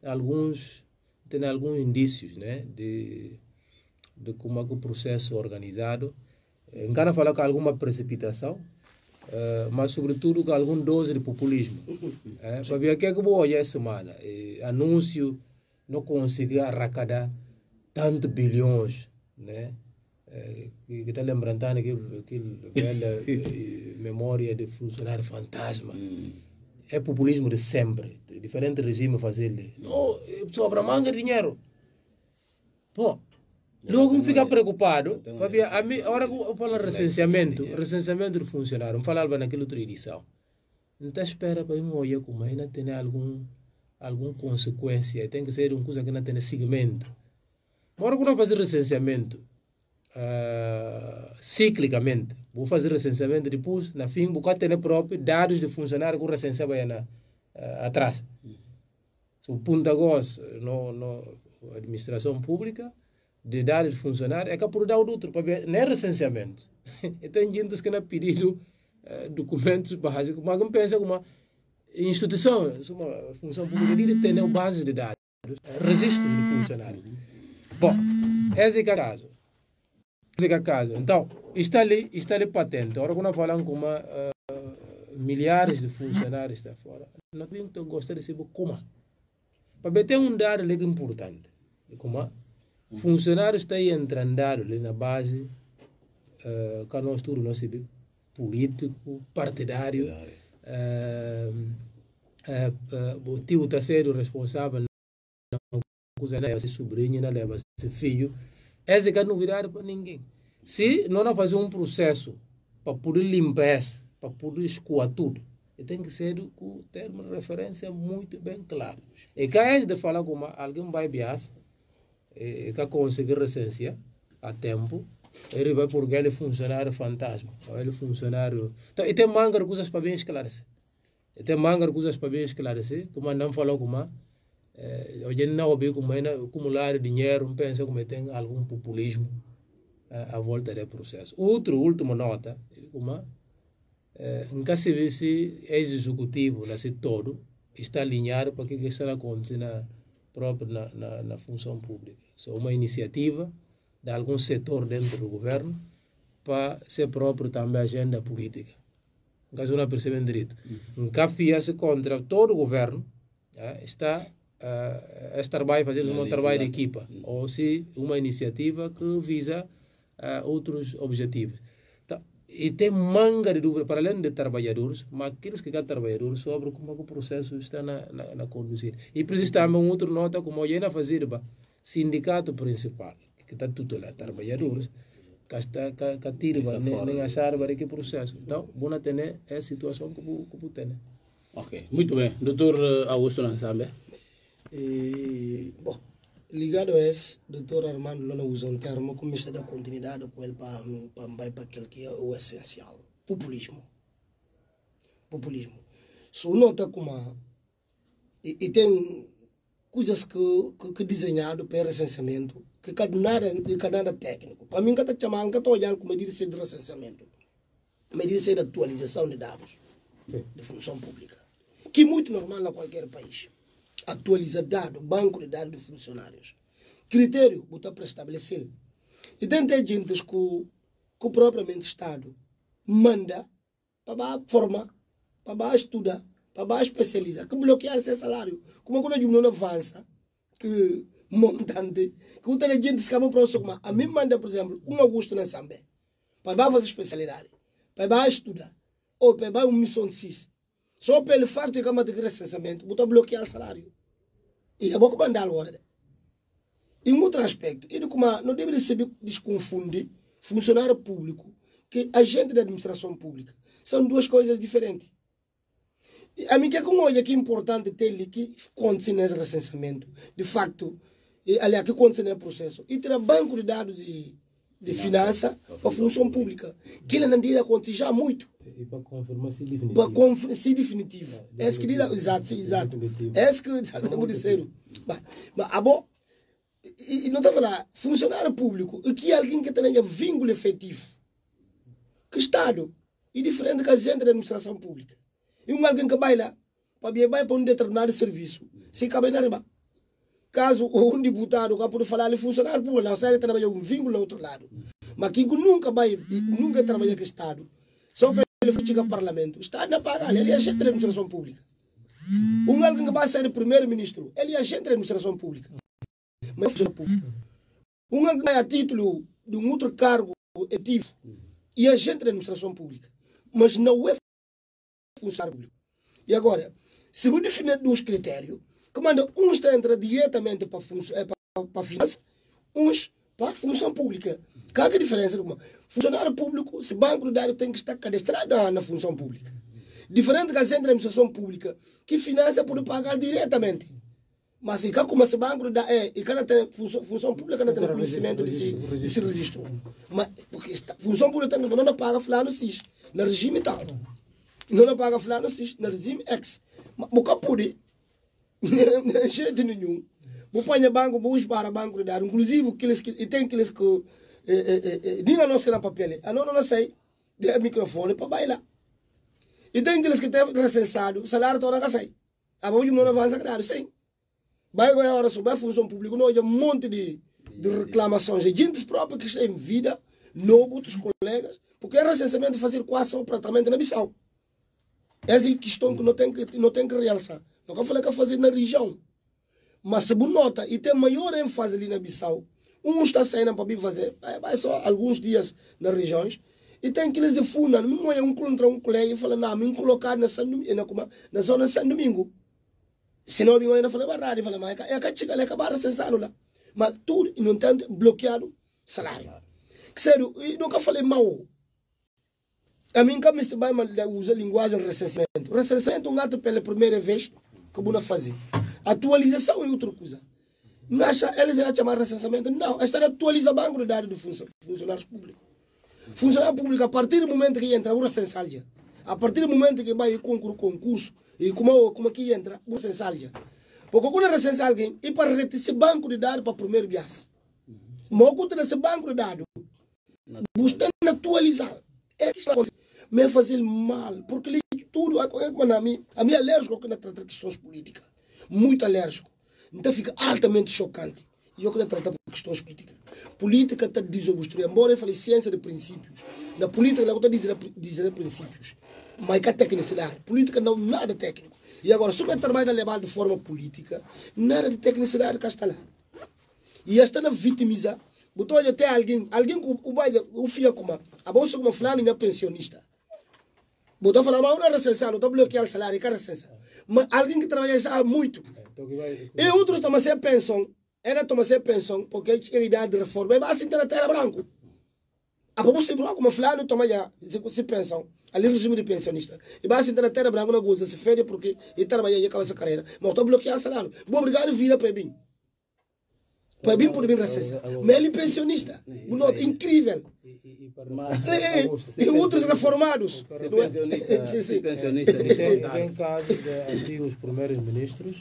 Speaker 4: tem alguns indícios, né, de como é que o processo é organizado. Nunca fala com alguma precipitação, mas sobretudo com algum dose de populismo. Para ver o que é que vou olhar essa semana. Anúncio não conseguir arrecadar tantos bilhões, né? Que está lembrando aquele velha memória de funcionário fantasma. É populismo de sempre. Diferente regime fazer. Não, sobra manga de dinheiro. Pô, logo me fica preocupado. Agora eu falo recenseamento de funcionário. Eu falava naquela outra edição. Não está espera para eu olhar como ainda tem alguma consequência. Tem que ser uma coisa que não tem segmento. Agora quando eu fazer recenseamento ciclicamente, vou fazer recenseamento depois, na fim, vou ter próprio dados de funcionário que recenseava atrás. Se o ponto de agora, na administração pública, de dados de funcionário, é que por dar o outro, para ver, não é recenseamento. E tem gente que não pedido documentos básicos, mas não pensa como uma instituição, uma função pública, ele tem uma base de dados, registros de funcionários. Bom, esse é o caso. Então, está ali patente. Agora, quando falamos com milhares de funcionários está fora, não gostaria de saber como. Para ver, tem um dado ali importante. Como funcionários estão entrando ali na base, que nós tudo não sabemos, político, partidário, o tio está sendo responsável, esse sobrinho, não leva esse filho. Essa é a novidade para ninguém. Se não fazer um processo para poder limpar, para poder escoar tudo, tem que ser com o termo de referência muito bem claro. E caso de falar com alguém vai bias, que conseguir recensear a tempo, ele vai por aquele funcionário fantasma, aquele funcionário. Então, e tem manga de coisas para bem esclarecer. Como não falou como hoje não houve como acumular dinheiro, pensa como tem algum populismo à volta do processo. Última nota, como nunca se vê se ex-executivo, nesse todo, está alinhado para que será acontecendo na função pública. So, uma iniciativa de algum setor dentro do governo para ser próprio também agenda política. No caso, não percebem direito. Nunca fia-se contra todo o governo, está trabalho fazendo um trabalho de equipa, ou se uma iniciativa que visa outros objetivos. E tem manga de dúvida, para além de trabalhadores, mas aqueles que são trabalhadores sobre como o processo está na conduzir. E precisa também outra nota, como eu ia fazer, sindicato principal, que está tutelando trabalhadores, que está tirando, nem achar para que processo. Então, vou ter a situação que tem.
Speaker 3: Ok, muito bem. Doutor Augusto Nansambe.
Speaker 1: Bom, ligado a esse, doutor Armando Lona usa um termo como está da continuidade com ele para aquele que é o essencial. Populismo. Só nota como e tem coisas que desenhado para recenseamento que cada nada técnico. Para mim, cada chamar, cada olhar como medida de recenseamento, medida de atualização de dados de função pública, que é muito normal em qualquer país. Atualizar dados, banco de dados de funcionários. Critério, botar para estabelecer. E tem gente que o propriamente Estado manda para formar, para estudar, para especializar, que bloquear esse salário. Como quando não avança, que montante, que o gente se acaba para o a mim manda, por exemplo, um Augusto Nansambe, para fazer especialidade, para estudar, ou para uma missão de CIS. Só pelo facto de que a de recenseamento, botar bloquear o salário. E é bom que mandar agora. E um outro aspecto, não deve se desconfundir funcionário público que agente da administração pública. São duas coisas diferentes. E a mim que é como olha que é importante ter que acontece nesse recenseamento, de facto, aliás, que acontece nesse processo, e ter banco de dados de finança para a função pública. Que ele não diria acontecer já muito.
Speaker 4: E para confirmar se definitivo.
Speaker 1: Para confirmar se definitivo. É que diz, exato. É que eu dizer. Mas bom, e não está a falar, funcionário público, que é alguém que tenha vínculo efetivo. Que Estado é diferente da agente da administração pública. E alguém que vai lá, para um determinado serviço, se cabe na riba. Caso um deputado que pode falar de funcionário público, não sai de trabalhar um vínculo no outro lado. Mas quem nunca trabalha com o Estado, só para ele ficar parlamento, o Estado não paga, ele é agente da administração pública. Alguém que vai ser primeiro-ministro, ele é agente da administração pública. Mas funciona público. Alguém que vai a título de um outro cargo ativo e é agente da administração pública. Mas não é funcionário público. E agora, se você definir dois critérios, que manda uns está entra diretamente para a finança, uns para a função pública. Qual é a diferença? Funcionário público, se banco de dados tem que estar cadastrado na função pública. Diferente da agente da administração pública, que finança pode pagar diretamente. Mas se como esse banco de dados e cada função pública não tem conhecimento desse registro. Mas porque função pública não paga fulano SIS, no regime tal. Não paga fulano SIS, no regime X. Mas nunca pode. De jeito nenhum. Vou pôr banco, vou para banco de dados, inclusive tem aqueles que ninguém não sei na papel, não sei, de microfone para bailar. E tem aqueles que tem recensado, o salário todo não sai. A boa não avança claro, sim. Vai agora sobre a função pública, não há um monte de reclamações de gente própria que estão em vida, não outros colegas, porque é recenseamento fazer quase só tratamento na Bissau. Essa é a questão que não tem que realçar. Não falei que fazer na região. Mas se você nota, e tem maior ênfase ali na Bissau, está saindo para vir fazer, vai só alguns dias nas regiões, e tem aqueles de Funa, não é encontrar um colega e fala, não, me colocar na zona de São Domingo. Se não, eu ainda falei, barrado, mas é que chega ali, acabar recensando lá. Mas tudo, no entanto, bloqueado salário. Sério, eu nunca falei mal. A mim, como este vai usar linguagem de recenseamento. Recenseamento é um ato pela primeira vez que vou fazer. Atualização é outra coisa. Não acha, eles irão chamar recenseamento? Não, esta atualiza o banco de dados de funcionários públicos. Funcionário público, a partir do momento que entra, vou recensar já. A partir do momento que vai concurso, e como que entra, vou recensar já. Porque quando recensar alguém, e para retirar esse banco de dados para o primeiro bias. Mas quando esse banco de dados, buscando atualizar. É que está acontecendo. Me fazer mal, porque li tudo, a mim é alérgico a tratar questões políticas. Muito alérgico. Então fica altamente chocante. E eu quero tratar questões políticas. Política está desobstruir. Embora eu fale ciência de princípios. Na política, eu estou dizendo princípios. Mas que a tecnicidade. Política não nada técnico. E agora, se o trabalho é levado de forma política, nada de tecnicidade que está lá. E está na vitimiza. Botou até alguém que o filho como a bolsa como fulano é pensionista. Botou falar, mas não é recensar, não estou bloqueando o salário, que é recensar. Mas alguém que trabalha já muito. E outros tomam sem pensão. Ela toma sem pensão, porque é a ideia de reforma. Mas assim, na terra branco. A população branco, como fulano, toma já se pensão. Ali o regime de pensionista. E vai assim, na terra branco, não gosta, se fede porque ele trabalha e acaba essa carreira. Mas estou bloqueando o salário. Vou obrigar a vir para mim. Para mim, por mim, recessão. Mas ele é pensionista. Incrível. E outros reformados.
Speaker 4: Tem casos de antigos primeiros ministros,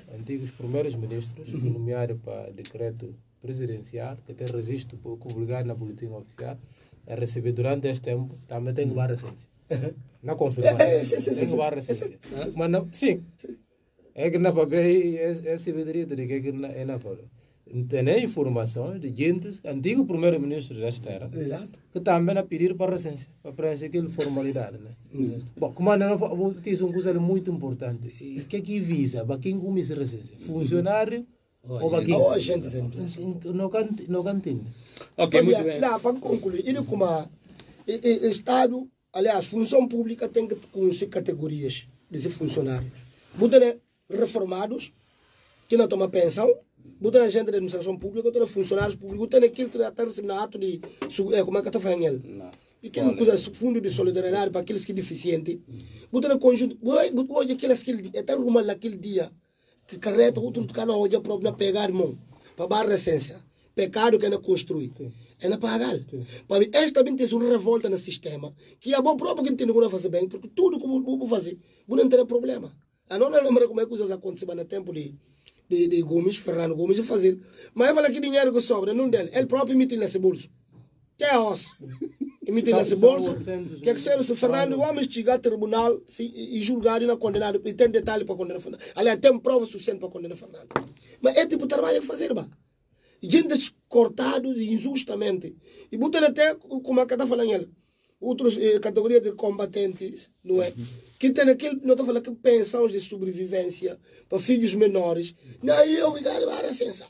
Speaker 4: que nomearam para decreto presidencial, que tem registro publicado na boletim oficial, a receber durante este tempo, também tem várias recências. Não confirma. Tem várias recências. Mas não, sim. É que na papel é sabedoria de que é na papel. Tem informações de gente, antigo primeiro-ministro desta era, que também a pedir para recência, para preencher aquela formalidade. Né? Bom, como não diz uma coisa muito importante, o que é que visa? Para quem começa a recência? Funcionário ou para quem?
Speaker 1: A gente
Speaker 4: não entende.
Speaker 3: Ok, muito bem.
Speaker 1: Lá, para concluir, ele como Estado, aliás, função pública tem que conhecer categorias desses funcionários. Muitos reformados, que não tomam pensão, botar na gente da administração pública, botar funcionários públicos, botar naquilo que está recebendo ato de. Como é que está falando ele? E que coisa, fundo de solidariedade para aqueles que são deficientes. Botar no conjunto. Hoje, aqueles que estão arrumando naquele dia, que carreta, outro canal, hoje a própria pegar mão, para dar recência. Pecado que é construir. É na pagar. Para mim, esta também tem uma revolta no sistema, que é bom próprio que não tem fazer bem, porque tudo que eu vou fazer, não tem problema. A não lembra como é que coisas aconteceram no tempo de Gomes, Fernando Gomes, e fazer. Mas fala que dinheiro que sobra, não dele. Ele próprio emitiu nesse bolso. Que é osso. Emitiu nesse bolso. Que é que se Fernando Gomes chegar ao tribunal e julgar e não condenado, e tem detalhe para condenar Fernando. Aliás, tem prova suficiente para condenar Fernando. Mas é tipo de trabalho a fazer, bah. Gente cortados injustamente. E botam até, como a que está falando ele, outras categorias de combatentes, não é? Que tem aquele, não estou falando que pensões de sobrevivência para filhos menores. Não, é obrigado a licença.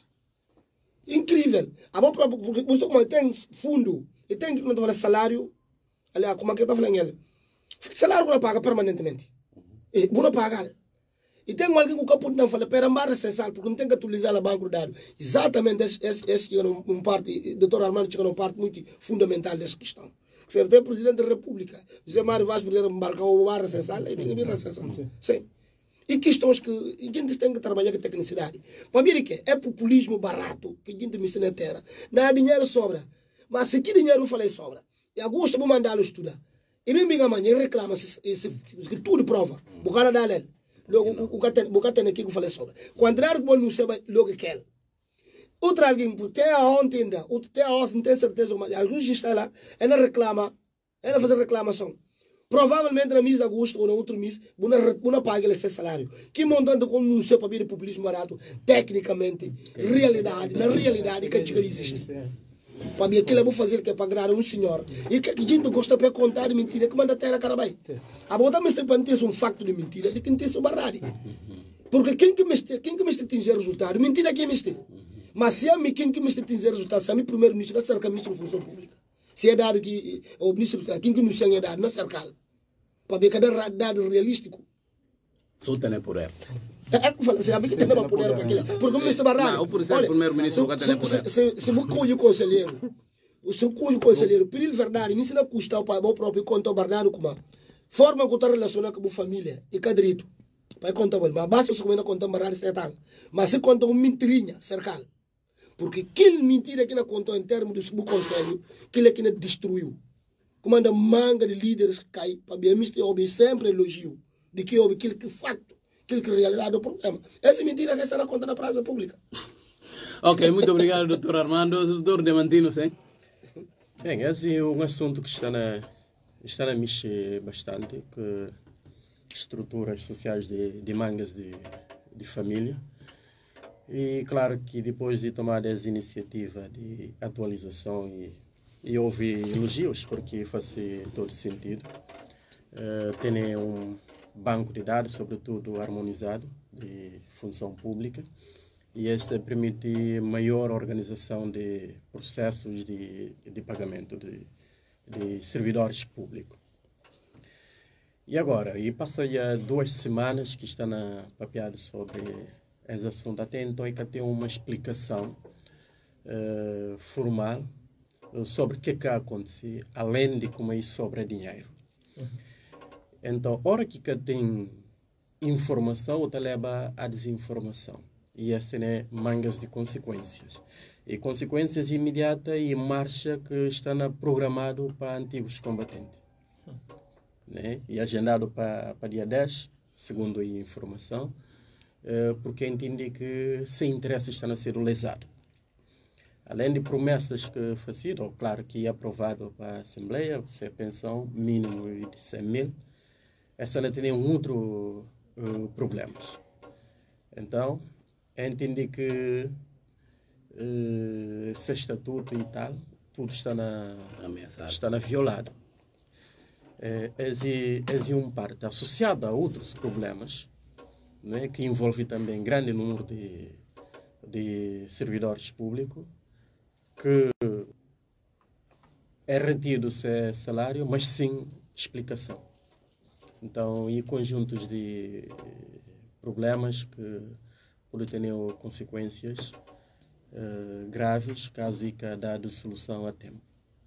Speaker 1: Incrível. A bom próprio, porque você tem fundo, e tem que não estou falando salário, aliás, como é que está falando ele? Salário que não paga permanentemente. E não paga. E tem alguém que o campo não fala, para amar licença, porque não tem que atualizar a banco de dados. Exatamente, esse é um parte, o Dr. Armando chegou numa parte muito fundamental dessa questão. Se ele é presidente da República, José Mário Vaz poder embarcar o barra recensar, ele vem recensar. Sim. E questões que a gente tem que trabalhar com tecnicidade. Para mim, é populismo barato que a gente me ensina na terra. Não há dinheiro sobra. Mas se que dinheiro eu falei sobra, em agosto eu vou mandá-lo estudar. E bem amanhã reclama que tudo prova. O cara dá ele. Logo, o que tem aqui que eu falei sobra. Quando era que eu não sei, logo quer. Outra alguém, até ontem ainda, até hoje não tem certeza, mas a justiça está lá, ela reclama, ela faz reclamação. Provavelmente na mês de agosto ou no outro mês, não paga esse salário. Que montante como não sei para vir de populismo barato, tecnicamente, na realidade que existe. Para mim, aquilo eu vou fazer que é para agradar um senhor. E que a gente gosta de contar de mentira, que manda terra carabai. A botar mas para ter um facto de mentira, de quem tem sua barrari. Porque quem que me tem resultado, mentira quem me tem. Mas se a mim quem que me tem resultado, se a mim primeiro-ministro da cerca ministro de função pública, se é dado que o ministro quem que nos é dado na cercal, para ver cada dado realístico.
Speaker 3: Só tem por ela.
Speaker 1: É que fala, se a mim que tem uma poder para aquilo, porque o ministro barrado.
Speaker 3: Não, por exemplo, o primeiro-ministro nunca tem por ela.
Speaker 1: Se o conselheiro, o seu conselheiro, por ele verdade, nem se não custa para o próprio conto barrado como forma que está relacionada com a família e com o direito. Para contar, mas basta se comer contar barrado é tal. Mas se conta uma mentirinha cercal. Porque aquele mentira que não contou em termos do conselho, aquilo é que não destruiu. Como anda manga de líderes que cai, para bem mister houve sempre elogio de que houve aquele que facto aquilo que realidade do problema. Essa mentira que está na conta da praça pública.
Speaker 3: Ok, muito obrigado, doutor Armando. Doutor Diamantino, sim?
Speaker 5: Bem, esse é um assunto que está a mexer bastante, que estruturas sociais de mangas de família. E claro que depois de tomar essa iniciativa de atualização e houve elogios, porque faz todo sentido, tem um banco de dados, sobretudo harmonizado, de função pública, e este permite maior organização de processos de pagamento de servidores públicos. E agora, passa já 2 semanas que está papeado sobre esse assunto, até então é que tem uma explicação formal sobre o que acontece, além de como isso sobra dinheiro. Então, hora que tem informação, ou te leva a desinformação. E essa é mangas de consequências. E consequências imediatas e marcha que está programado para antigos combatentes. Né? E agendado para dia 10, segundo a informação, porque entende que sem interesse está a ser lesado. Além de promessas que foi sido, claro que é aprovado para a Assembleia, se é pensão mínimo de 100 mil, essa não tem outro problemas. Então, entende que esse estatuto e tal, tudo está violado. Esse é um parte associado a outros problemas, né, que envolve também grande número de servidores públicos, que é retido seu salário, mas sem explicação. Então, e conjuntos de problemas que podem ter consequências graves, caso fique dado solução a tempo.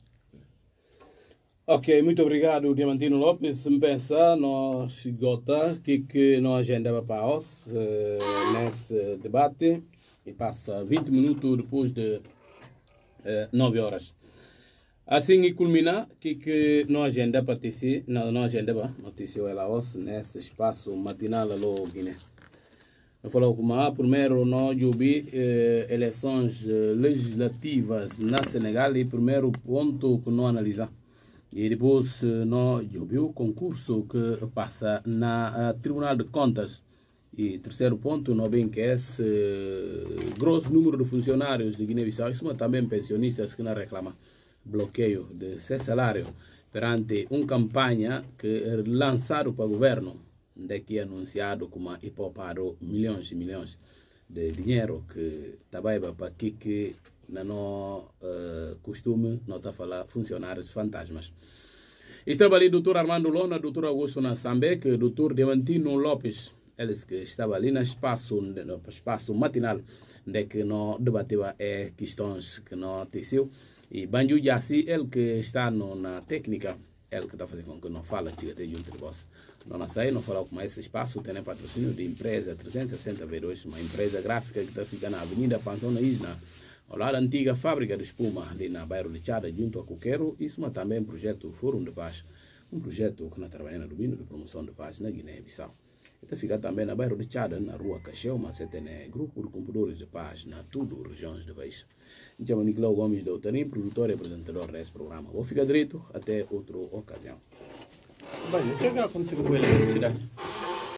Speaker 3: Ok, muito obrigado, Diamantino Lopes. Se me pensar, nós esgota que nós agendava para nós nesse debate e passa 20 minutos depois de 9 horas. Assim e culmina que nós agenda para ti, nós agenda notícia ela hoje nesse espaço matinal lá Guiné. Eu falo como primeiro nós vi eleições legislativas na Senegal e primeiro ponto que nós analisamos. E depois nós viu o concurso que passa na Tribunal de Contas. E terceiro ponto, nós vemos que esse grosso número de funcionários de Guiné-Bissau, mas também pensionistas que não reclamam bloqueio de seu salário perante uma campanha que é lançada para o governo, de que é anunciado como hipoparo milhões e milhões de dinheiro que trabalha para que no costume não está falar funcionários fantasmas. Estava ali o doutor Armando Lona, doutor Augusto Nassambeque, o doutor Diamantino Lopes, eles que estavam ali no espaço matinal, de que nós debatemos questões que nós teceu. E Banju Jassi, ele que está na técnica, ele que está fazendo com que não fala, chega até junto de vós. Não sai, não fala com esse espaço, tem patrocínio de empresa 360 V2, uma empresa gráfica que está ficando na Avenida Pansão na Isna, ao lado da antiga fábrica de espuma, ali na bairro de Chada, junto a Coqueiro. Isso mas também um projeto Fórum de Paz, um projeto que nós trabalhamos no domínio de promoção de paz na Guiné-Bissau. Está fica também na bairro de Chada, na rua Caixão, mas tem grupo de compradores de paz na tudo regiões do país. Me chamo Nicolau Gomes de Otarim, produtor e apresentador desse programa. Vou ficar direito até outra ocasião.
Speaker 5: Bem, o que aconteceu com a eletricidade?